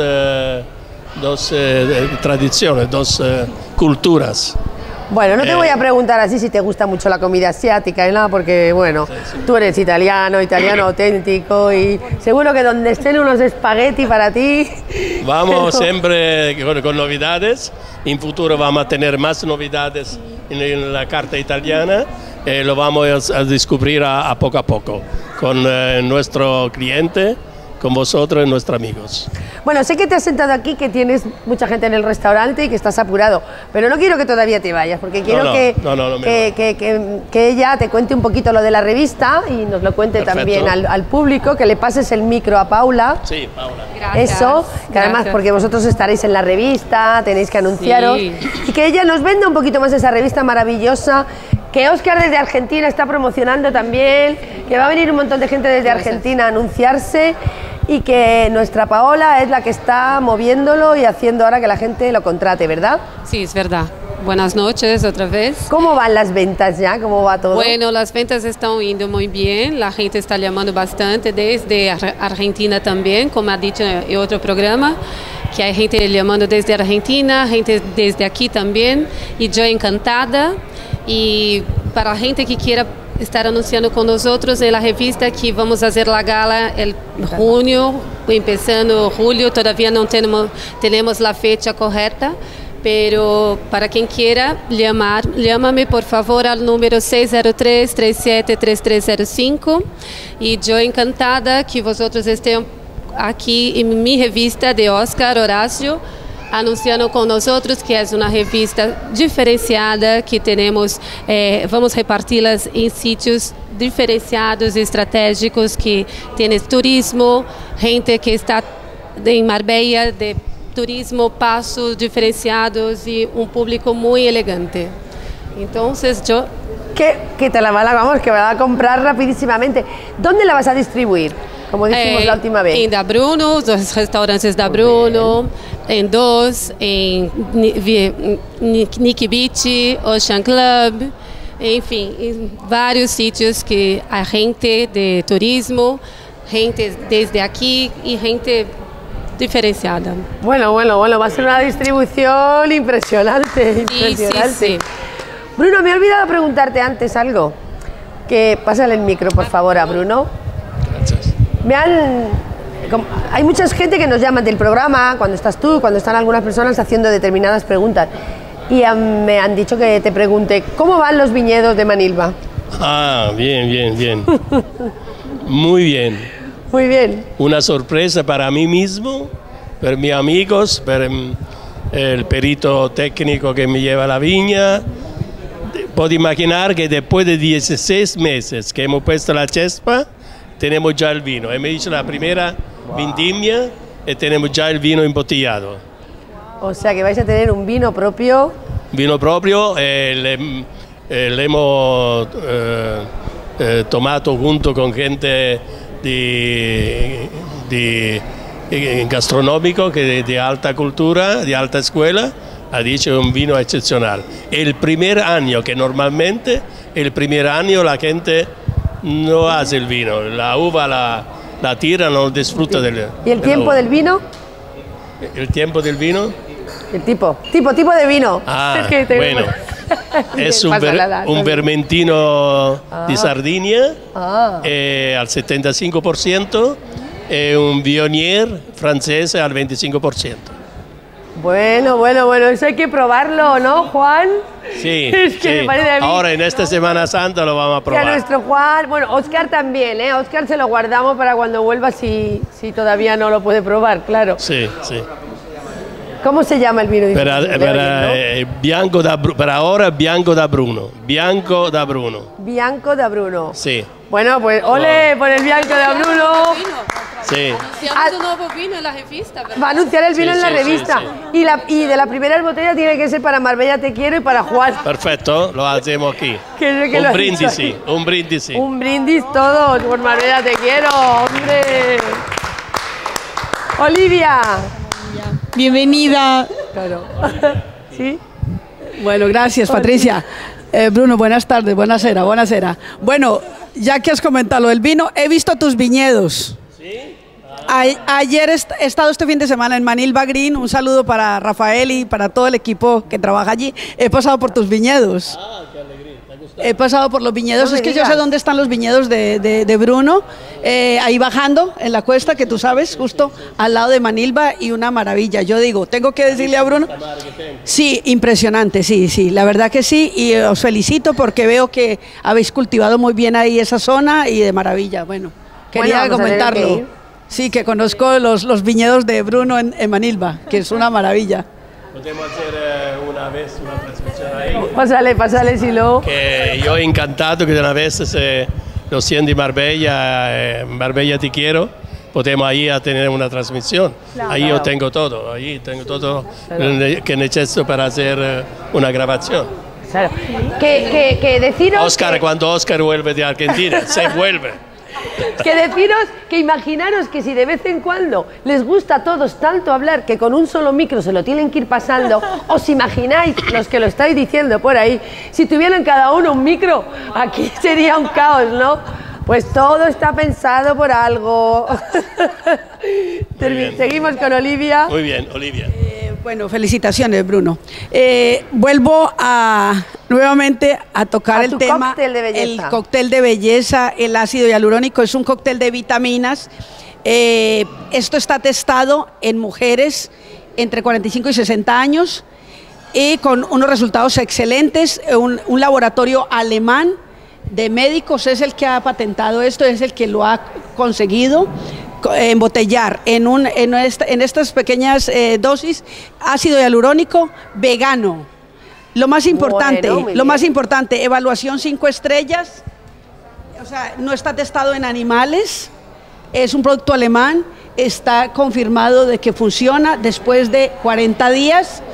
tradiciones, dos culturas. Bueno, no te voy a preguntar así si te gusta mucho la comida asiática y nada, porque bueno, tú eres italiano auténtico y seguro que donde estén unos espagueti para ti. Vamos pero- siempre con novedades. En futuro vamos a tener más novedades en la carta italiana. Lo vamos a descubrir a poco con nuestro cliente, con vosotros y nuestros amigos. Bueno, sé que te has sentado aquí, que tienes mucha gente en el restaurante y que estás apurado, pero no quiero que todavía te vayas, porque quiero No, que, no me que ella te cuente un poquito lo de la revista y nos lo cuente Perfecto. también al público, que le pases el micro a Paula. Sí, Paula. Gracias. Eso, que además Gracias. porque vosotros estaréis en la revista, tenéis que anunciaros Sí. y que ella nos venda un poquito más esa revista maravillosa, que Óscar desde Argentina está promocionando también, que va a venir un montón de gente desde Gracias. Argentina a anunciarse y que nuestra Paola es la que está moviéndolo y haciendo ahora que la gente lo contrate, ¿verdad? Sí, es verdad. Buenas noches otra vez. ¿Cómo van las ventas ya? ¿Cómo va todo? Bueno, las ventas están yendo muy bien, la gente está llamando bastante desde Argentina también, como ha dicho en otro programa, que hay gente llamando desde Argentina, gente desde aquí también, y yo encantada. Y para la gente que quiera estar anunciando con nosotros en la revista, que vamos a hacer la gala el junio, empezando julio, todavía no tenemos la fecha correcta. Pero para quien quiera llámame por favor al número 603-373305 y yo encantada que vosotros estén aquí en mi revista de Óscar Horacio anunciando con nosotros, que es una revista diferenciada, que tenemos, vamos repartirlas en sitios diferenciados, estratégicos, que tienes turismo, gente que está en Marbella, de turismo, pasos diferenciados y un público muy elegante. Entonces yo Que te la vamos, que va a comprar rapidísimamente. ¿Dónde la vas a distribuir? Como dijimos la última vez. En Da Bruno, los restaurantes Da Bruno, en DOS, en Nikki Beach, Ocean Club, enfim, en varios sitios que hay gente de turismo, gente desde aquí y gente diferenciada. Bueno, va a ser una distribución impresionante, impresionante. Sí. Bruno, me he olvidado preguntarte antes algo. Que pásale el micro, por favor, a Bruno. Gracias. Hay mucha gente que nos llama del programa, cuando estás tú, cuando están algunas personas haciendo determinadas preguntas. Y me han dicho que te pregunte, ¿cómo van los viñedos de Manilva? Ah, bien. Muy bien. Muy bien. Una sorpresa para mí mismo, para mis amigos, para el perito técnico que me lleva a la viña. Puedo imaginar que después de 16 meses que hemos puesto la chespa, tenemos ya el vino. Hemos hecho la primera vendimia y tenemos ya el vino embotellado. O sea que vais a tener un vino propio. Vino propio, le hemos tomado junto con gente de gastronómico que de alta cultura, de alta escuela. Ha dicho un vino excepcional. El primer año, que normalmente el primer año la gente no hace el vino, la uva la tira, no disfruta del. ¿Y el tiempo del vino? ¿El tiempo del vino? El tipo de vino. Ah, bueno, es un vermentino de Sardinia al 75%, un Viognier francés al 25%. Bueno, eso hay que probarlo, ¿no, Juan? Sí, es que me parece a mí. Ahora en esta Semana Santa lo vamos a probar. Y a nuestro Juan, bueno, Óscar también, ¿eh? Óscar se lo guardamos para cuando vuelva si todavía no lo puede probar, claro. Sí. ¿Cómo se llama el vino? Bianco para ahora Bianco da Bruno. Bianco da Bruno. Sí. Bueno, pues ole por el Bianco da Bruno. Sí. Anunciamos un nuevo vino en la revista, ¿verdad? Va a anunciar el vino en la revista. Sí. Y de la primera botella tiene que ser para Marbella Te Quiero y para Juan. Perfecto, lo hacemos aquí. Un brindis. Un brindis todos por Marbella Te Quiero, hombre. Olivia. Bienvenida. Claro. ¿Sí? Bueno, gracias, Patricia. Bruno, buenas tardes, buonasera. Bueno, ya que has comentado lo del vino, he visto tus viñedos. ¿Sí? Ayer he estado este fin de semana en Manilva Green. Un saludo para Rafael y para todo el equipo que trabaja allí. He pasado por tus viñedos. Ah, qué alegría. He pasado por los viñedos, es que yo sé dónde están los viñedos de Bruno, ahí bajando en la cuesta, que tú sabes, justo al lado de Manilva, y una maravilla. Yo digo, tengo que decirle a Bruno, sí, impresionante, sí, la verdad que sí, y os felicito porque veo que habéis cultivado muy bien ahí esa zona y de maravilla. Bueno, quería comentarlo. Sí, que conozco los viñedos de Bruno en Manilva, que es una maravilla. Podemos hacer una vez una transmisión ahí. Pásale, si lo. Que yo encantado que una vez lo siento de Marbella, Marbella Te Quiero, podemos ahí a tener una transmisión. Claro. Ahí yo tengo todo, que necesito para hacer una grabación. Claro. Que deciros. Óscar, cuando Óscar vuelve de Argentina, se vuelve. Que deciros, que imaginaros que si de vez en cuando les gusta a todos tanto hablar que con un solo micro se lo tienen que ir pasando, os imagináis, los que lo estáis diciendo por ahí, si tuvieran cada uno un micro, aquí sería un caos, ¿no? Pues todo está pensado por algo. Seguimos con Olivia. Muy bien, Olivia. Bueno, felicitaciones, Bruno. Vuelvo nuevamente a tocar el tema. Cóctel de belleza. El cóctel de belleza, el ácido hialurónico, es un cóctel de vitaminas. Esto está testado en mujeres entre 45 y 60 años y con unos resultados excelentes. Un laboratorio alemán de médicos es el que ha patentado esto, es el que lo ha conseguido embotellar en estas pequeñas dosis ácido hialurónico vegano. Lo más importante, evaluación 5 estrellas, o sea, no está testado en animales, es un producto alemán, está confirmado de que funciona después de 40 días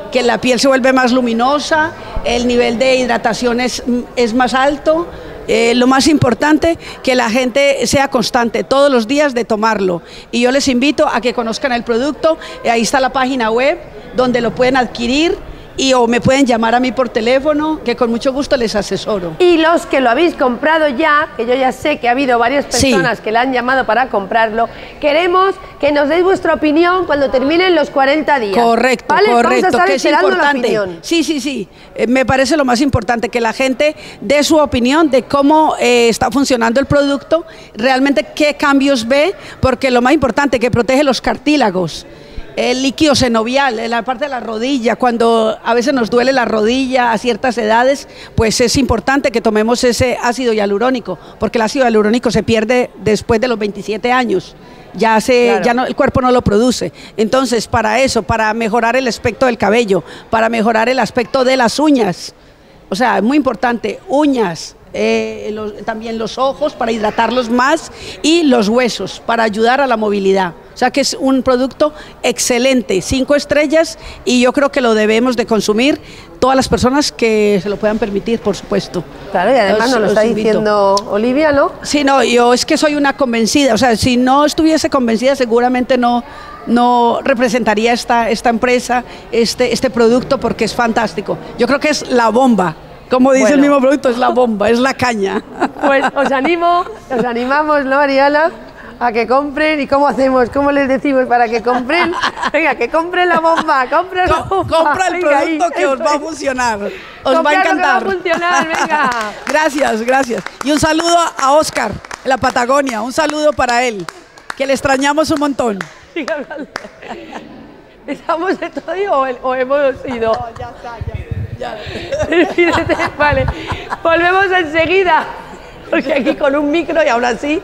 que la piel se vuelve más luminosa, el nivel de hidratación es más alto. Lo más importante, que la gente sea constante todos los días de tomarlo. Y yo les invito a que conozcan el producto. Ahí está la página web donde lo pueden adquirir. O me pueden llamar a mí por teléfono, que con mucho gusto les asesoro. Y los que lo habéis comprado ya, que yo ya sé que ha habido varias personas que le han llamado para comprarlo, queremos que nos deis vuestra opinión cuando terminen los 40 días. Correcto, ¿vale? correcto, Vamos a estar que es esperando importante. la opinión. Sí. Me parece lo más importante, que la gente dé su opinión de cómo está funcionando el producto, realmente qué cambios ve, porque lo más importante, que protege los cartílagos. El líquido senovial, en la parte de la rodilla, cuando a veces nos duele la rodilla a ciertas edades, pues es importante que tomemos ese ácido hialurónico, porque el ácido hialurónico se pierde después de los 27 años. Ya no, el cuerpo no lo produce. Entonces, para eso, para mejorar el aspecto del cabello, para mejorar el aspecto de las uñas, o sea, es muy importante, uñas, también los ojos para hidratarlos más y los huesos para ayudar a la movilidad. O sea que es un producto excelente, 5 estrellas, y yo creo que lo debemos de consumir todas las personas que se lo puedan permitir, por supuesto. Claro, y además nos lo está diciendo Olivia, ¿no? Sí, no, yo es que soy una convencida, o sea, si no estuviese convencida seguramente no representaría esta empresa, este producto, porque es fantástico. Yo creo que es la bomba. Como dice el mismo producto, es la bomba, es la caña. Pues os animamos, ¿no, Ariana? A que compren. ¿Y cómo hacemos? ¿Cómo les decimos para que compren? Venga, que compren la bomba, compren la bomba. Compra el producto que os va a funcionar. Os va a encantar. Va a funcionar, venga. Gracias. Y un saludo a Oscar, en la Patagonia. Un saludo para él, que le extrañamos un montón. ¿Estamos de todo o hemos ido? No, ya está. Despídete, vale. Volvemos enseguida. Porque aquí con un micro y ahora así.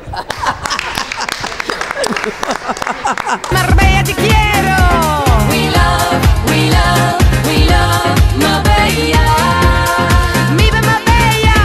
Marbella te quiero. We love Marbella. Viva Marbella.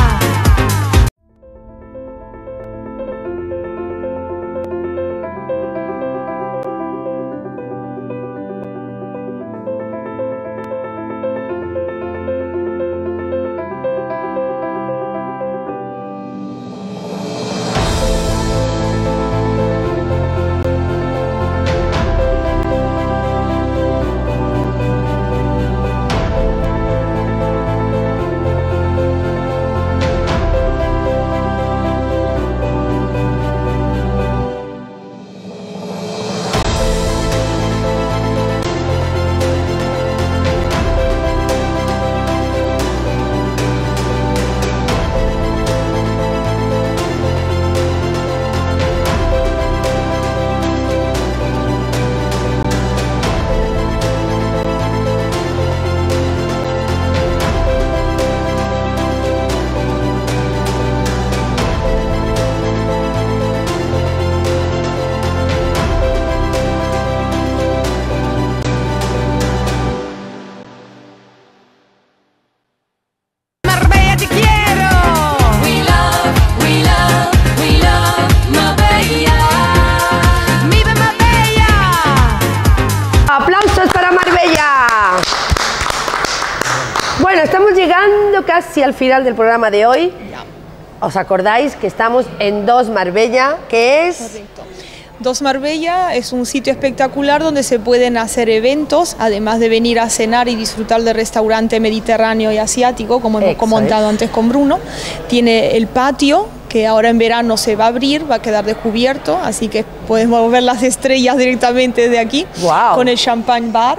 Bueno, estamos llegando casi al final del programa de hoy. ¿Os acordáis que estamos en Dos Marbella? ¿Qué es? Correcto. Dos Marbella es un sitio espectacular donde se pueden hacer eventos, además de venir a cenar y disfrutar del restaurante mediterráneo y asiático, como hemos comentado antes con Bruno. Tiene el patio, que ahora en verano se va a abrir, va a quedar descubierto, así que podemos ver las estrellas directamente de aquí, con el champagne bar.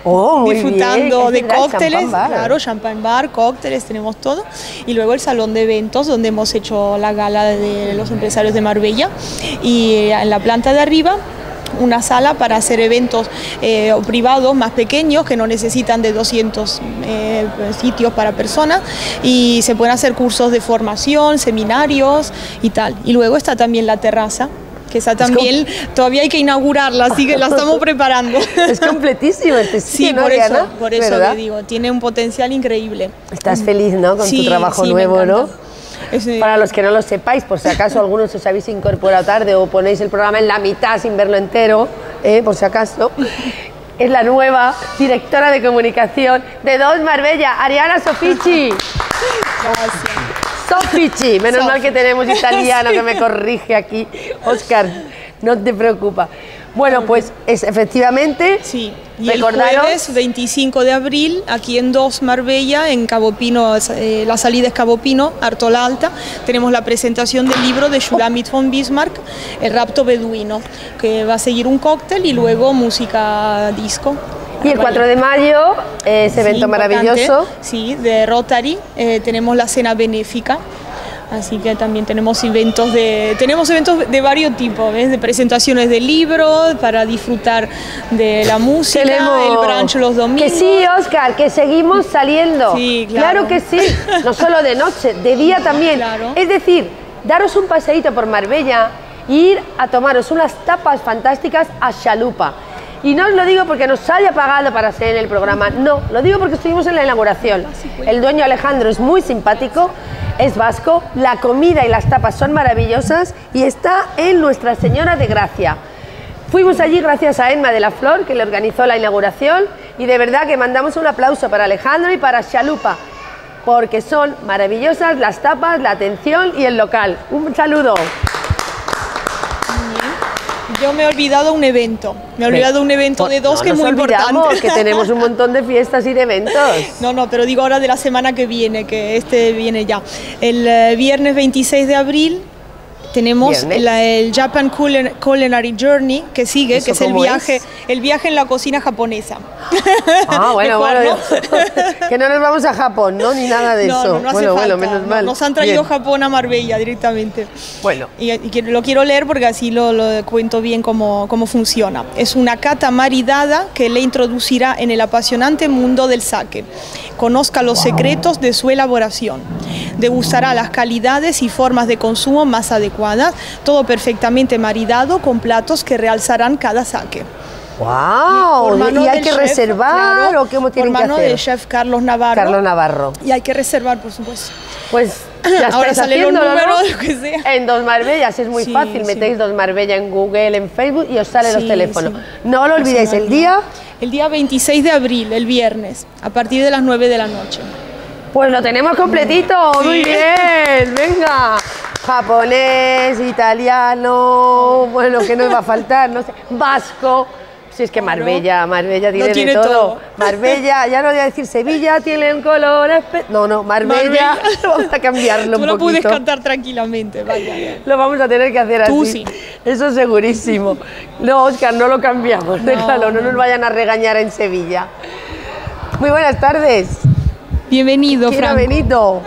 Disfrutando de cócteles, claro, champagne bar, cócteles, tenemos todo. Y luego el salón de eventos donde hemos hecho la gala de los empresarios de Marbella. Y en la planta de arriba una sala para hacer eventos privados más pequeños que no necesitan de 200 sitios para personas, y se pueden hacer cursos de formación, seminarios y tal. Y luego está también la terraza, que esa también todavía hay que inaugurarla, así que la estamos preparando. Es completísimo este sitio, sí, ¿no, por eso le digo, tiene un potencial increíble. Estás feliz, ¿no?, con tu trabajo nuevo, ¿no? Para los que no lo sepáis, por si acaso algunos os habéis incorporado tarde o ponéis el programa en la mitad sin verlo entero, por si acaso. es la nueva directora de comunicación de Dos Marbella, Ariana Soffici. Gracias. Soffici, menos mal que tenemos italiano que me corrige aquí. Óscar, no te preocupes. Bueno, pues es efectivamente. Sí, y el jueves 25 de abril, aquí en Dos Marbella, en Cabo Pino, la salida es Cabo Pino, Artola Alta, tenemos la presentación del libro de Shulamit von Bismarck, El rapto beduino, que va a seguir un cóctel y luego música disco. Y el 4 de mayo, ese evento maravilloso. Sí, de Rotary, tenemos la cena benéfica. Así que también tenemos eventos de varios tipos, ¿ves? De presentaciones de libros para disfrutar de la música, el brunch los domingos. Que sí, Óscar, que seguimos saliendo. Sí, claro. Claro que sí, no solo de noche, de día también. Claro. Es decir, daros un paseíto por Marbella e ir a tomaros unas tapas fantásticas a Chalupa. Y no os lo digo porque nos haya pagado para hacer el programa, no, lo digo porque estuvimos en la inauguración. El dueño Alejandro es muy simpático, es vasco, la comida y las tapas son maravillosas y está en Nuestra Señora de Gracia. Fuimos allí gracias a Emma de la Flor, que le organizó la inauguración, y de verdad que mandamos un aplauso para Alejandro y para Chalupa, porque son maravillosas las tapas, la atención y el local. Un saludo. Yo me he olvidado un evento, de Dos que es muy importante. Que tenemos un montón de fiestas y de eventos. No, pero digo ahora de la semana que viene, que este viene ya. El viernes 26 de abril tenemos el Japan Culinary Journey, que sigue, que es el viaje en la cocina japonesa. Ah, bueno, Mejor, bueno, ¿no? Que no nos vamos a Japón, ¿no? Ni nada de eso. No hace falta. Bueno, menos mal. Nos han traído Japón a Marbella directamente. Bueno. Y lo quiero leer porque así lo cuento bien cómo funciona. Es una cata maridada que le introducirá en el apasionante mundo del sake. Conozca los secretos de su elaboración. Degustará las calidades y formas de consumo más adecuadas, todo perfectamente maridado con platos que realzarán cada sake. ¡Wow! ¿Y hay que reservar o cómo tienen que hacer? Por mano del chef Carlos Navarro. Carlos Navarro. Y hay que reservar, por supuesto. Pues ya ahora salen los números, ¿no? lo que sea. En Dos Marbella, es muy fácil, metéis Dos Marbella en Google, en Facebook y os salen los teléfonos. No lo olvidéis, el día 26 de abril, el viernes, a partir de las 9 de la noche. Pues lo tenemos completito, muy bien, venga. Japonés, italiano, bueno, ¿qué nos va a faltar? No sé, vasco. Si es que Marbella tiene de todo. Marbella, ya no voy a decir Sevilla, tiene un color No, Marbella. Vamos a cambiarlo un poquito. Tú lo puedes cantar tranquilamente, vaya. Lo vamos a tener que hacer así. Tú sí. Eso segurísimo. No, Óscar, no lo cambiamos, déjalo, no nos vayan a regañar en Sevilla. Muy buenas tardes. Bienvenido, Franco. Benito.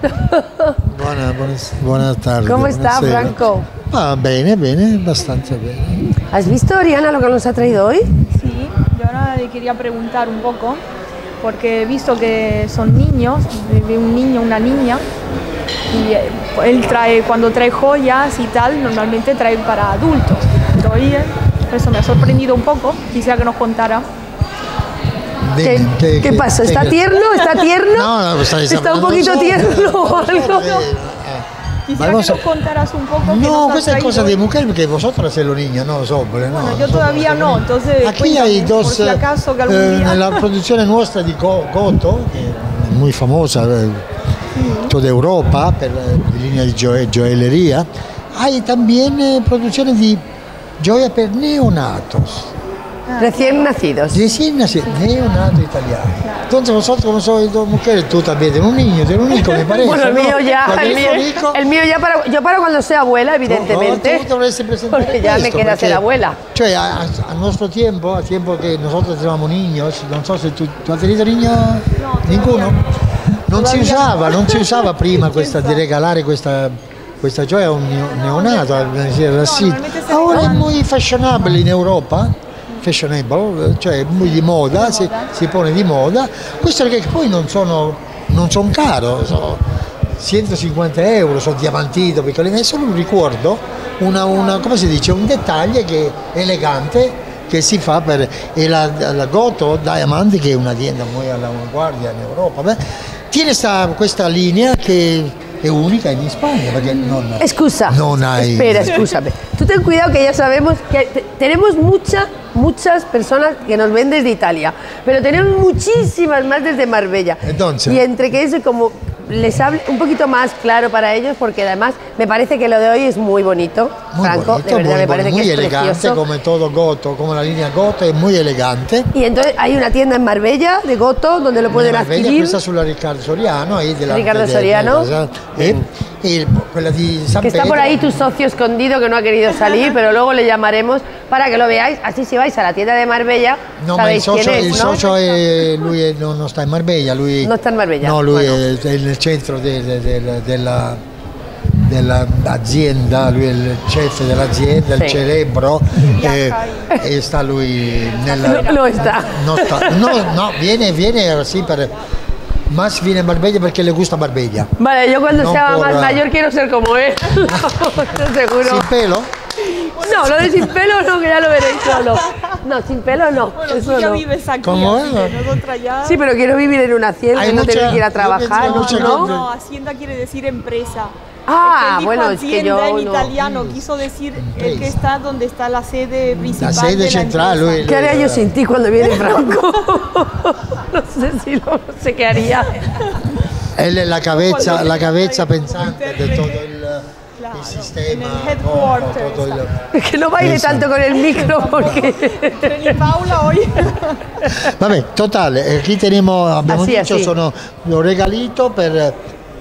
Buenas tardes. ¿Cómo está, Franco? Bene, bastante bene. ¿Has visto, Oriana, lo que nos ha traído hoy? Sí, yo ahora le quería preguntar un poco, porque he visto que son niños, de un niño, una niña, y él cuando trae joyas y tal, normalmente trae para adultos. Entonces, eso me ha sorprendido un poco, quisiera que nos contara. ¿Qué pasa? ¿Está tierno? ¿Está tierno? No, ¿Está un poquito tierno o algo? Quisiera que nos contaras un poco. No, esta es cosa de mujer, porque vosotros hacéis los niños, no los hombres. Bueno, yo todavía no, entonces. Aquí hay dos. Por si acaso que algún día. Nella produzione nostra di Goto, che è molto famosa in tutta Europa per la linea di gioielleria, hay también produzione di gioia per neonatos. Recién nacidos. Recién nacidos, neonato italiano. Entonces vosotros, como sois dos mujeres, tú también tienes un niño, me parece. Bueno, el mío ¿no? ya, el mío ya yo para cuando sea abuela, evidentemente. Tú dovresti presentare porque ya me queda ser abuela. Cioè, a nuestro tiempo, al tiempo que nosotros éramos niños, non so se tu has tenido niño, no, ninguno. Non si usava prima di regalare questa gioia a un neonato, ahora è molto fashionabile in Europa. Fashionable, cioè di moda, si pone di moda, questo perché poi non sono caro, sono 150 euro, sono diamantito, piccoli, è solo un ricordo, come si dice, un dettaglio che è elegante che si fa per la Goto Diamond, che è una azienda molto all'avanguardia in Europa, tiene questa linea che è única en España, porque Excusa. No hay. Espera, escúchame. Tú ten cuidado que ya sabemos que tenemos mucha muchas personas que nos ven desde Italia, pero tenemos muchísimas más desde Marbella. Entonces. Y entre que eso como les hable un poquito más claro para ellos, porque además me parece que lo de hoy es muy bonito, Muy Franco, bonito, de verdad muy, me parece muy que es elegante, precioso. como todo Goto, como la línea Goto, es muy elegante. Y entonces hay una tienda en Marbella de Goto donde lo pueden Marbella, adquirir. questa sulla Riccardo Soriano, ahí delante Riccardo de- Soriano. e quella di San Que está Pedro. por ahí tu socio escondido que no ha querido salir, pero luego le llamaremos para que lo veáis. Así si vais a la tienda de Marbella, No, ma il sabéis quién socio, es, il ¿no? socio lui non sta in Marbella, lui No está en Marbella. no, lui Bueno. è nel centro dell'azienda, lui è il chef dell'azienda, Sì. il cerebro e sta lui nella... No está. No, no, viene así más viene a Marbella porque le gusta Marbella. Vale, yo cuando No sea por, más mayor quiero ser como él. Estoy seguro. ¿Sin pelo? No, lo de sin pelo no, que ya lo veréis solo. No, sin pelo no. Bueno, eso tú ya no. vives aquí, ¿Cómo así es? que nosotras ya... Sí, pero quiero vivir en una hacienda Hay y no mucha- tener que ir a yo trabajar, pienso ¿no? mucha ¿No? gente- No, hacienda quiere decir empresa. Ah, Es que él dijo bueno, es que hacienda yo en no. italiano, quiso decir el que está donde está la sede principal. La sede de la central, empresa. lui- ¿Qué haría yo sin ti cuando viene Franco? No sé si no sé qué haría. Él es la cabeza pensante de todo el sistema. en el headquarter todo il- Es que no baile Eso. tanto con el micro porque... Ni Paula hoy. Vabbè, totale, qui abbiamo Así, detto, así. sono un regalito per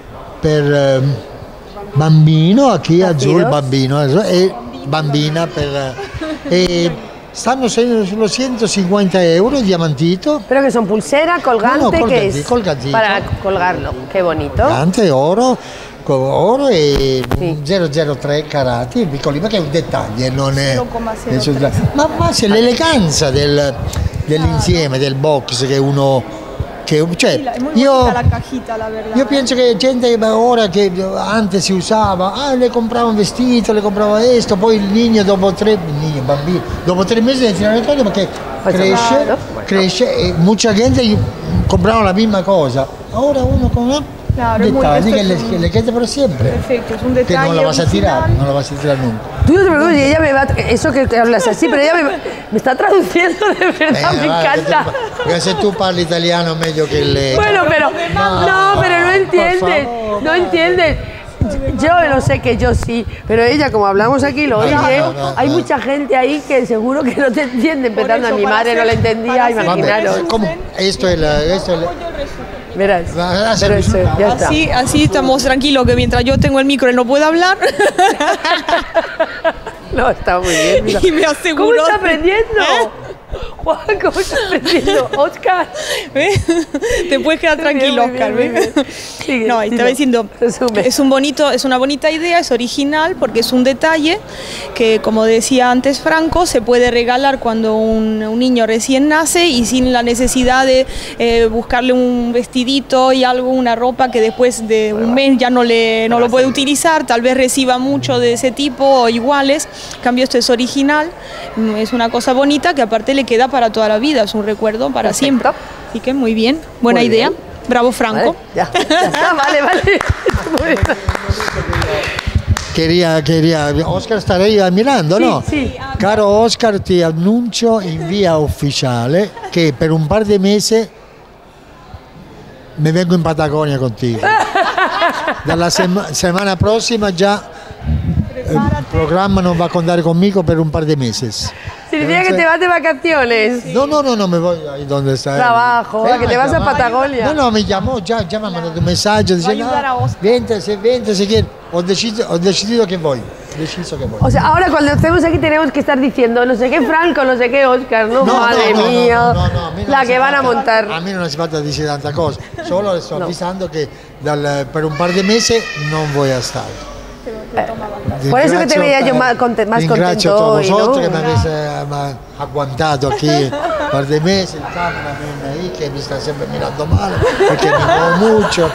bambino, qui azzurro, bambino e bambina e stanno sullo 150 euro diamantito, Pero que son pulsera, colgante, No, no, ¿qué es? colgantito. Para colgarlo. Qué bonito. tante oro e Sì. 003 carati, piccoli, perché è un dettaglio, non è 0,03. ma c'è l'eleganza dell'insieme, del box che uno cioè Sí, es muy io bonita la cajita, la verdad. Io penso che gente ora che antes si usava, le comprava un vestito, le comprava questo, poi il niño dopo bambino, dopo 3 mesi le tirano fuori perché cresce e mucha gente comprava la misma cosa. Ora uno con Claro, es muy- dettagli esto es che le queda per sempre. Perfecto, es un Che detalle non la vas a original. tirare, non la vas a tirare nunca. Tú no te preocupes, y ella me va... Eso que hablas así, pero ella me está traduciendo de verdad, me va, encanta. Perché se tu parli italiano meglio che lei. Bueno, pero... No, pero no entiendes. No entiendes. Yo lo sé que yo sí, pero ella, como hablamos aquí, lo oye. no, Hay no. mucha gente ahí que seguro que no te entiende, empezando a eso, mi para madre no hacer- le entendía, para hacer- imaginaros. ¿Cómo? Esto es Verás. Va a ser Pero eso, ya está. Así estamos tranquilos que mientras yo tengo el micro él no puede hablar. No, está muy bien. mira. Y me aseguró. ¿Cómo está aprendiendo? ¿Eh? Juan, ¿cómo está aprendiendo? Oscar. ¿Ves? Te puedes quedar Muy bien, tranquilo, muy Oscar. bien, muy ¿ves? bien. Sigue, No, estaba dilo. diciendo, Resume. es una bonita idea, es original porque es un detalle que, como decía antes Franco, se puede regalar cuando un niño recién nace y sin la necesidad de buscarle un vestidito y algo, una ropa que después de un mes ya no lo puede utilizar, tal vez reciba mucho de ese tipo o iguales. En cambio, esto es original, es una cosa bonita que aparte le queda para toda la vida, es un recuerdo para Perfecto. siempre. Así que muy bien, buena Muy idea. bien. Bravo, Franco. Vale, ya está, vale, vale. Muy bien. Quería, Oscar starei ammirando, Sì, no? sì. Caro Oscar, ti annuncio in via ufficiale che per un par di mesi mi vengo in Patagonia contigo. Dalla settimana prossima già il programma non va a contare conmigo per un par de meses. Significa que te vas de vacaciones. No, me voy ahí donde está. Trabajo, que te vas a Patagonia. No, me llamó, ya me ha mandato un messaggio dicendo ayudar a Oscar. vente se quiere. Ho decidido che voy. Deciso che voy. O sea, ahora cuando estemos aquí tenemos que estar diciendo no sé qué Franco, no sé qué Oscar, ¿no? Madre mía, a mí non la si que van a tratta- montar. A me non si tratta di dire tanta cosa, solo le sto avvisando che per un par di mesi non voy a stare. Por eso que te veía yo más contento Ringrazio a hoy, vosotros ¿no? che mi avete aguantato aquí un par de meses, il cameraman ahí che mi sta sempre mirando male perché mi muovo mucho,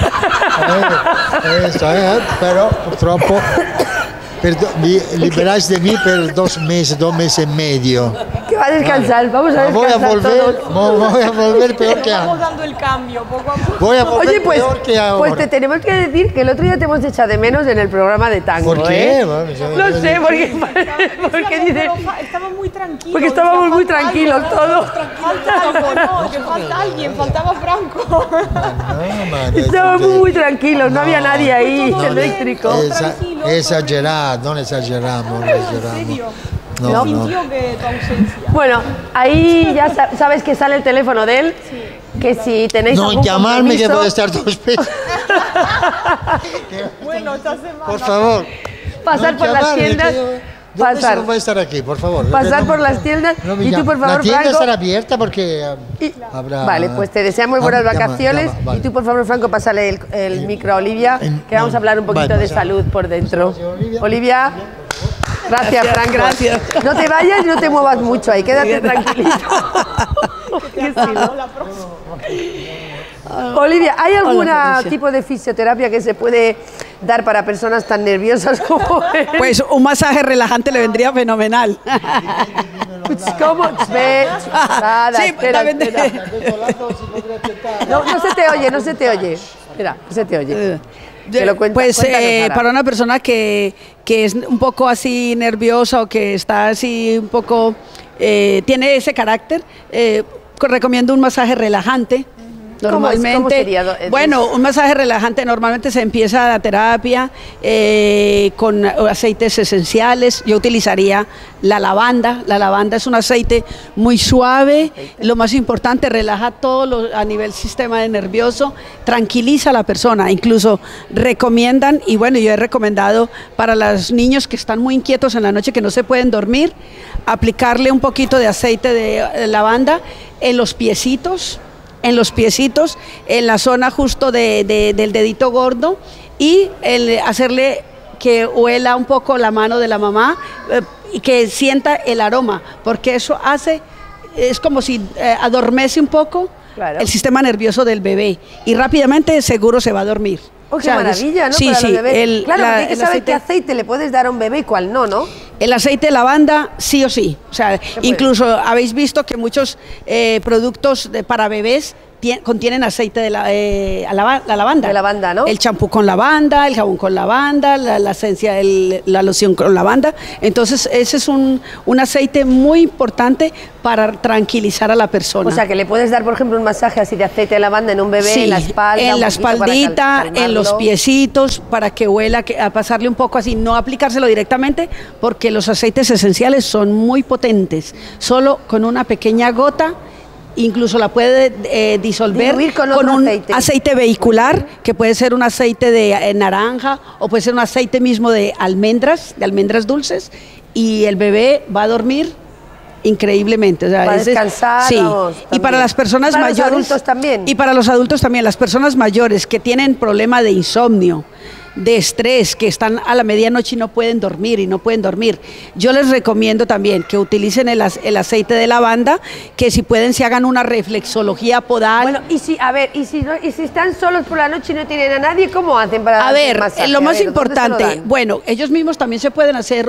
però purtroppo vi liberaste de mí per 2 meses e medio. que va a descansar. Vamos a descansar todos. Voy a volver peor que Estamos antes. dando el cambio poco a poco. Voy a volver Oye, pues, peor que ahora. pues te tenemos que decir que el otro día te hemos echado de menos en el programa de tango. ¿Por qué? ¿eh? Bueno, No sé, porque dice... Estamos muy tranquilos. Porque estábamos muy tranquilos todos. Falta algo, no, que falta alguien, faltaba Franco. Estábamos muy tranquilos, no había nadie ahí eléctrico. Exagerado, no exageramos. No, sintió que tu ausencia. Bueno, ahí ya sabes que sale el teléfono de él. Que si tenéis No, algún llamarme que compromiso- puede estar 2 veces. Bueno, esta semana. Por favor. Pasar No por las llamarme, tiendas. que yo- 2 veces Pasar. no voy a estar aquí, por favor. Pasar No- por las tiendas. no me Y tú, llames. por favor, La tienda Franco. estará abierta porque Y- habrá... Vale, pues te deseamos buenas Llama, vacaciones. vale. Y tú, por favor, Franco, pásale el micro a Olivia, que vamos a hablar un poquito Vale, de pasa. salud por dentro. Olivia. Olivia. Gracias, Franco. gracias. No te vayas y no te muevas mucho ahí, quédate tranquilito. Que sí, ¿no? Olivia, ¿hay algún Patricia. tipo de fisioterapia que se puede dar para personas tan nerviosas como él? Pues un masaje relajante le vendría fenomenal. ¿Cómo? Ve, nada, Sí, espera, también de- espera. No se te oye, no se te oye. Espera, no se te oye. Que lo cuenta- Pues cuéntanos ahora. para una persona que es un poco así nerviosa o que está así un poco, tiene ese carácter, recomiendo un masaje relajante. Normalmente, ¿Cómo sería? bueno, un masaje relajante normalmente se empieza la terapia con aceites esenciales. Yo utilizaría la lavanda. La lavanda es un aceite muy suave. Lo más importante, relaja todo a nivel sistema nervioso, tranquiliza a la persona. Incluso recomiendan, y bueno, yo he recomendado para los niños que están muy inquietos en la noche, que no se pueden dormir, aplicarle un poquito de aceite de lavanda en los piecitos, en la zona justo del dedito gordo, y hacerle que huela un poco la mano de la mamá y que sienta el aroma, porque eso es como si adormece un poco el sistema nervioso del bebé y rápidamente seguro se va a dormir. Oh, qué maravilla, ¿no? Sí, Para sí. los bebés. Claro, porque hay que el saber aceite- qué aceite le puedes dar a un bebé y cuál no, ¿no? El aceite de lavanda, sí o sí. O sea, incluso habéis visto que muchos productos para bebés contienen aceite de la lavanda. De lavanda, ¿no? El champú con lavanda, el jabón con lavanda, la esencia, la loción con lavanda. Entonces, ese es un aceite muy importante para tranquilizar a la persona. O sea, que le puedes dar, por ejemplo, un masaje así de aceite de lavanda en un bebé, Sí, en la espalda. en un la poquito para espaldita, en los calmarlo. piecitos, para que huela, a pasarle un poco así, no aplicárselo directamente, porque los aceites esenciales son muy potentes. Solo con una pequeña gota, incluso la puede disolver Diluir con otro un aceite. vehicular, que puede ser un aceite de naranja o puede ser un aceite mismo de almendras dulces, y el bebé va a dormir increíblemente. O sea, Va a ese es- descansar, sí. vamos, Y también. para las personas Para los mayores. adultos también. Y para los adultos también. Las personas mayores que tienen problema de insomnio, de estrés, que están a la medianoche y no pueden dormir. Yo les recomiendo también que utilicen el aceite de lavanda, que si pueden se hagan una reflexología podal. Bueno, y si están solos por la noche y no tienen a nadie, ¿cómo hacen para A hacer ver, masaje? lo A más ver, ¿dónde se lo importante, dan? bueno, ellos mismos también se pueden hacer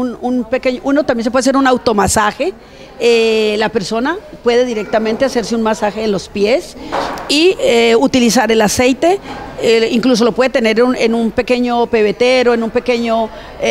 uno también se puede hacer un automasaje. La persona puede directamente hacerse un masaje en los pies y utilizar el aceite. Incluso lo puede tener en un pequeño pebetero, en un pequeño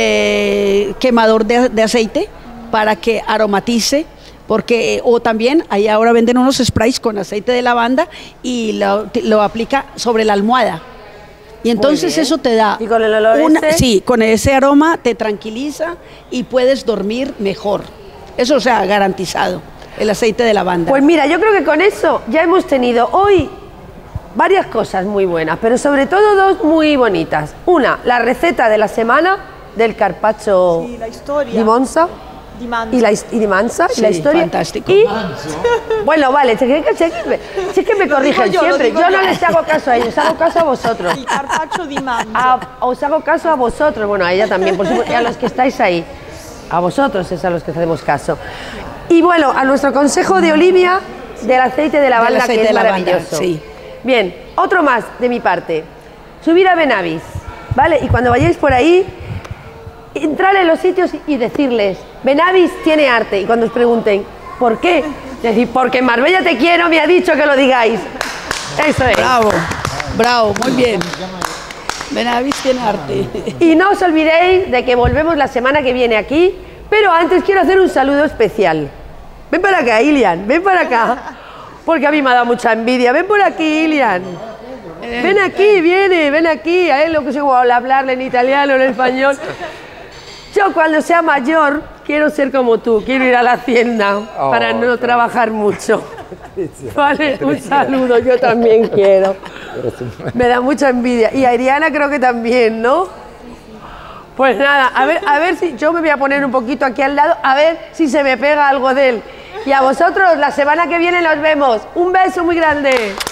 quemador de aceite para que aromatice. Porque, o también, ahí ahora venden unos sprays con aceite de lavanda y lo aplica sobre la almohada. Y entonces bien. eso te da, ¿Y con el olor ese? sí, con ese aroma te tranquiliza y puedes dormir mejor. Eso, o sea, garantizado, el aceite de lavanda. Pues mira, yo creo que con eso ya hemos tenido hoy varias cosas muy buenas, pero sobre todo dos muy bonitas. Una, la receta de la semana del carpaccio Sí, la historia. di Monza. Di Manza. Y de Mansa, y la Sí, historia. fantástico. Y, bueno, vale, si es que me corrigen yo, lo siempre. digo Yo no yo. les hago caso a ellos, hago caso a vosotros. El carpaccio di Manza. Os hago caso a vosotros, bueno, a ella también, por supuesto, y a los que estáis ahí. A vosotros es a los que hacemos caso. Y bueno, a nuestro consejo de Olivia del aceite de lavanda, Del aceite que es de lavanda, maravilloso. sí. Bien, otro más de mi parte. Subir a Benavis, ¿vale? Y cuando vayáis por ahí, entrar en los sitios y decirles, Benavis tiene arte. Y cuando os pregunten, ¿Por qué? Es decir, porque en Marbella te quiero me ha dicho que lo digáis. Eso es. Bravo, bravo, muy bien. Benavís tiene arte. Y no os olvidéis de que volvemos la semana que viene aquí, pero antes quiero hacer un saludo especial. Ven para acá, Ilian, ven para acá. Porque a mí me ha dado mucha envidia. Ven por aquí, Ilian. Ven aquí, ven aquí. A él lo que sé hablarle en italiano, en español. Yo cuando sea mayor quiero ser como tú, quiero ir a la hacienda para no trabajar mucho. Vale, un saludo, yo también quiero. Me da mucha envidia. Y a Iriana creo que también, ¿no? Pues nada, a ver si yo me voy a poner un poquito aquí al lado, a ver si se me pega algo de él. Y a vosotros, la semana que viene nos vemos. Un beso muy grande.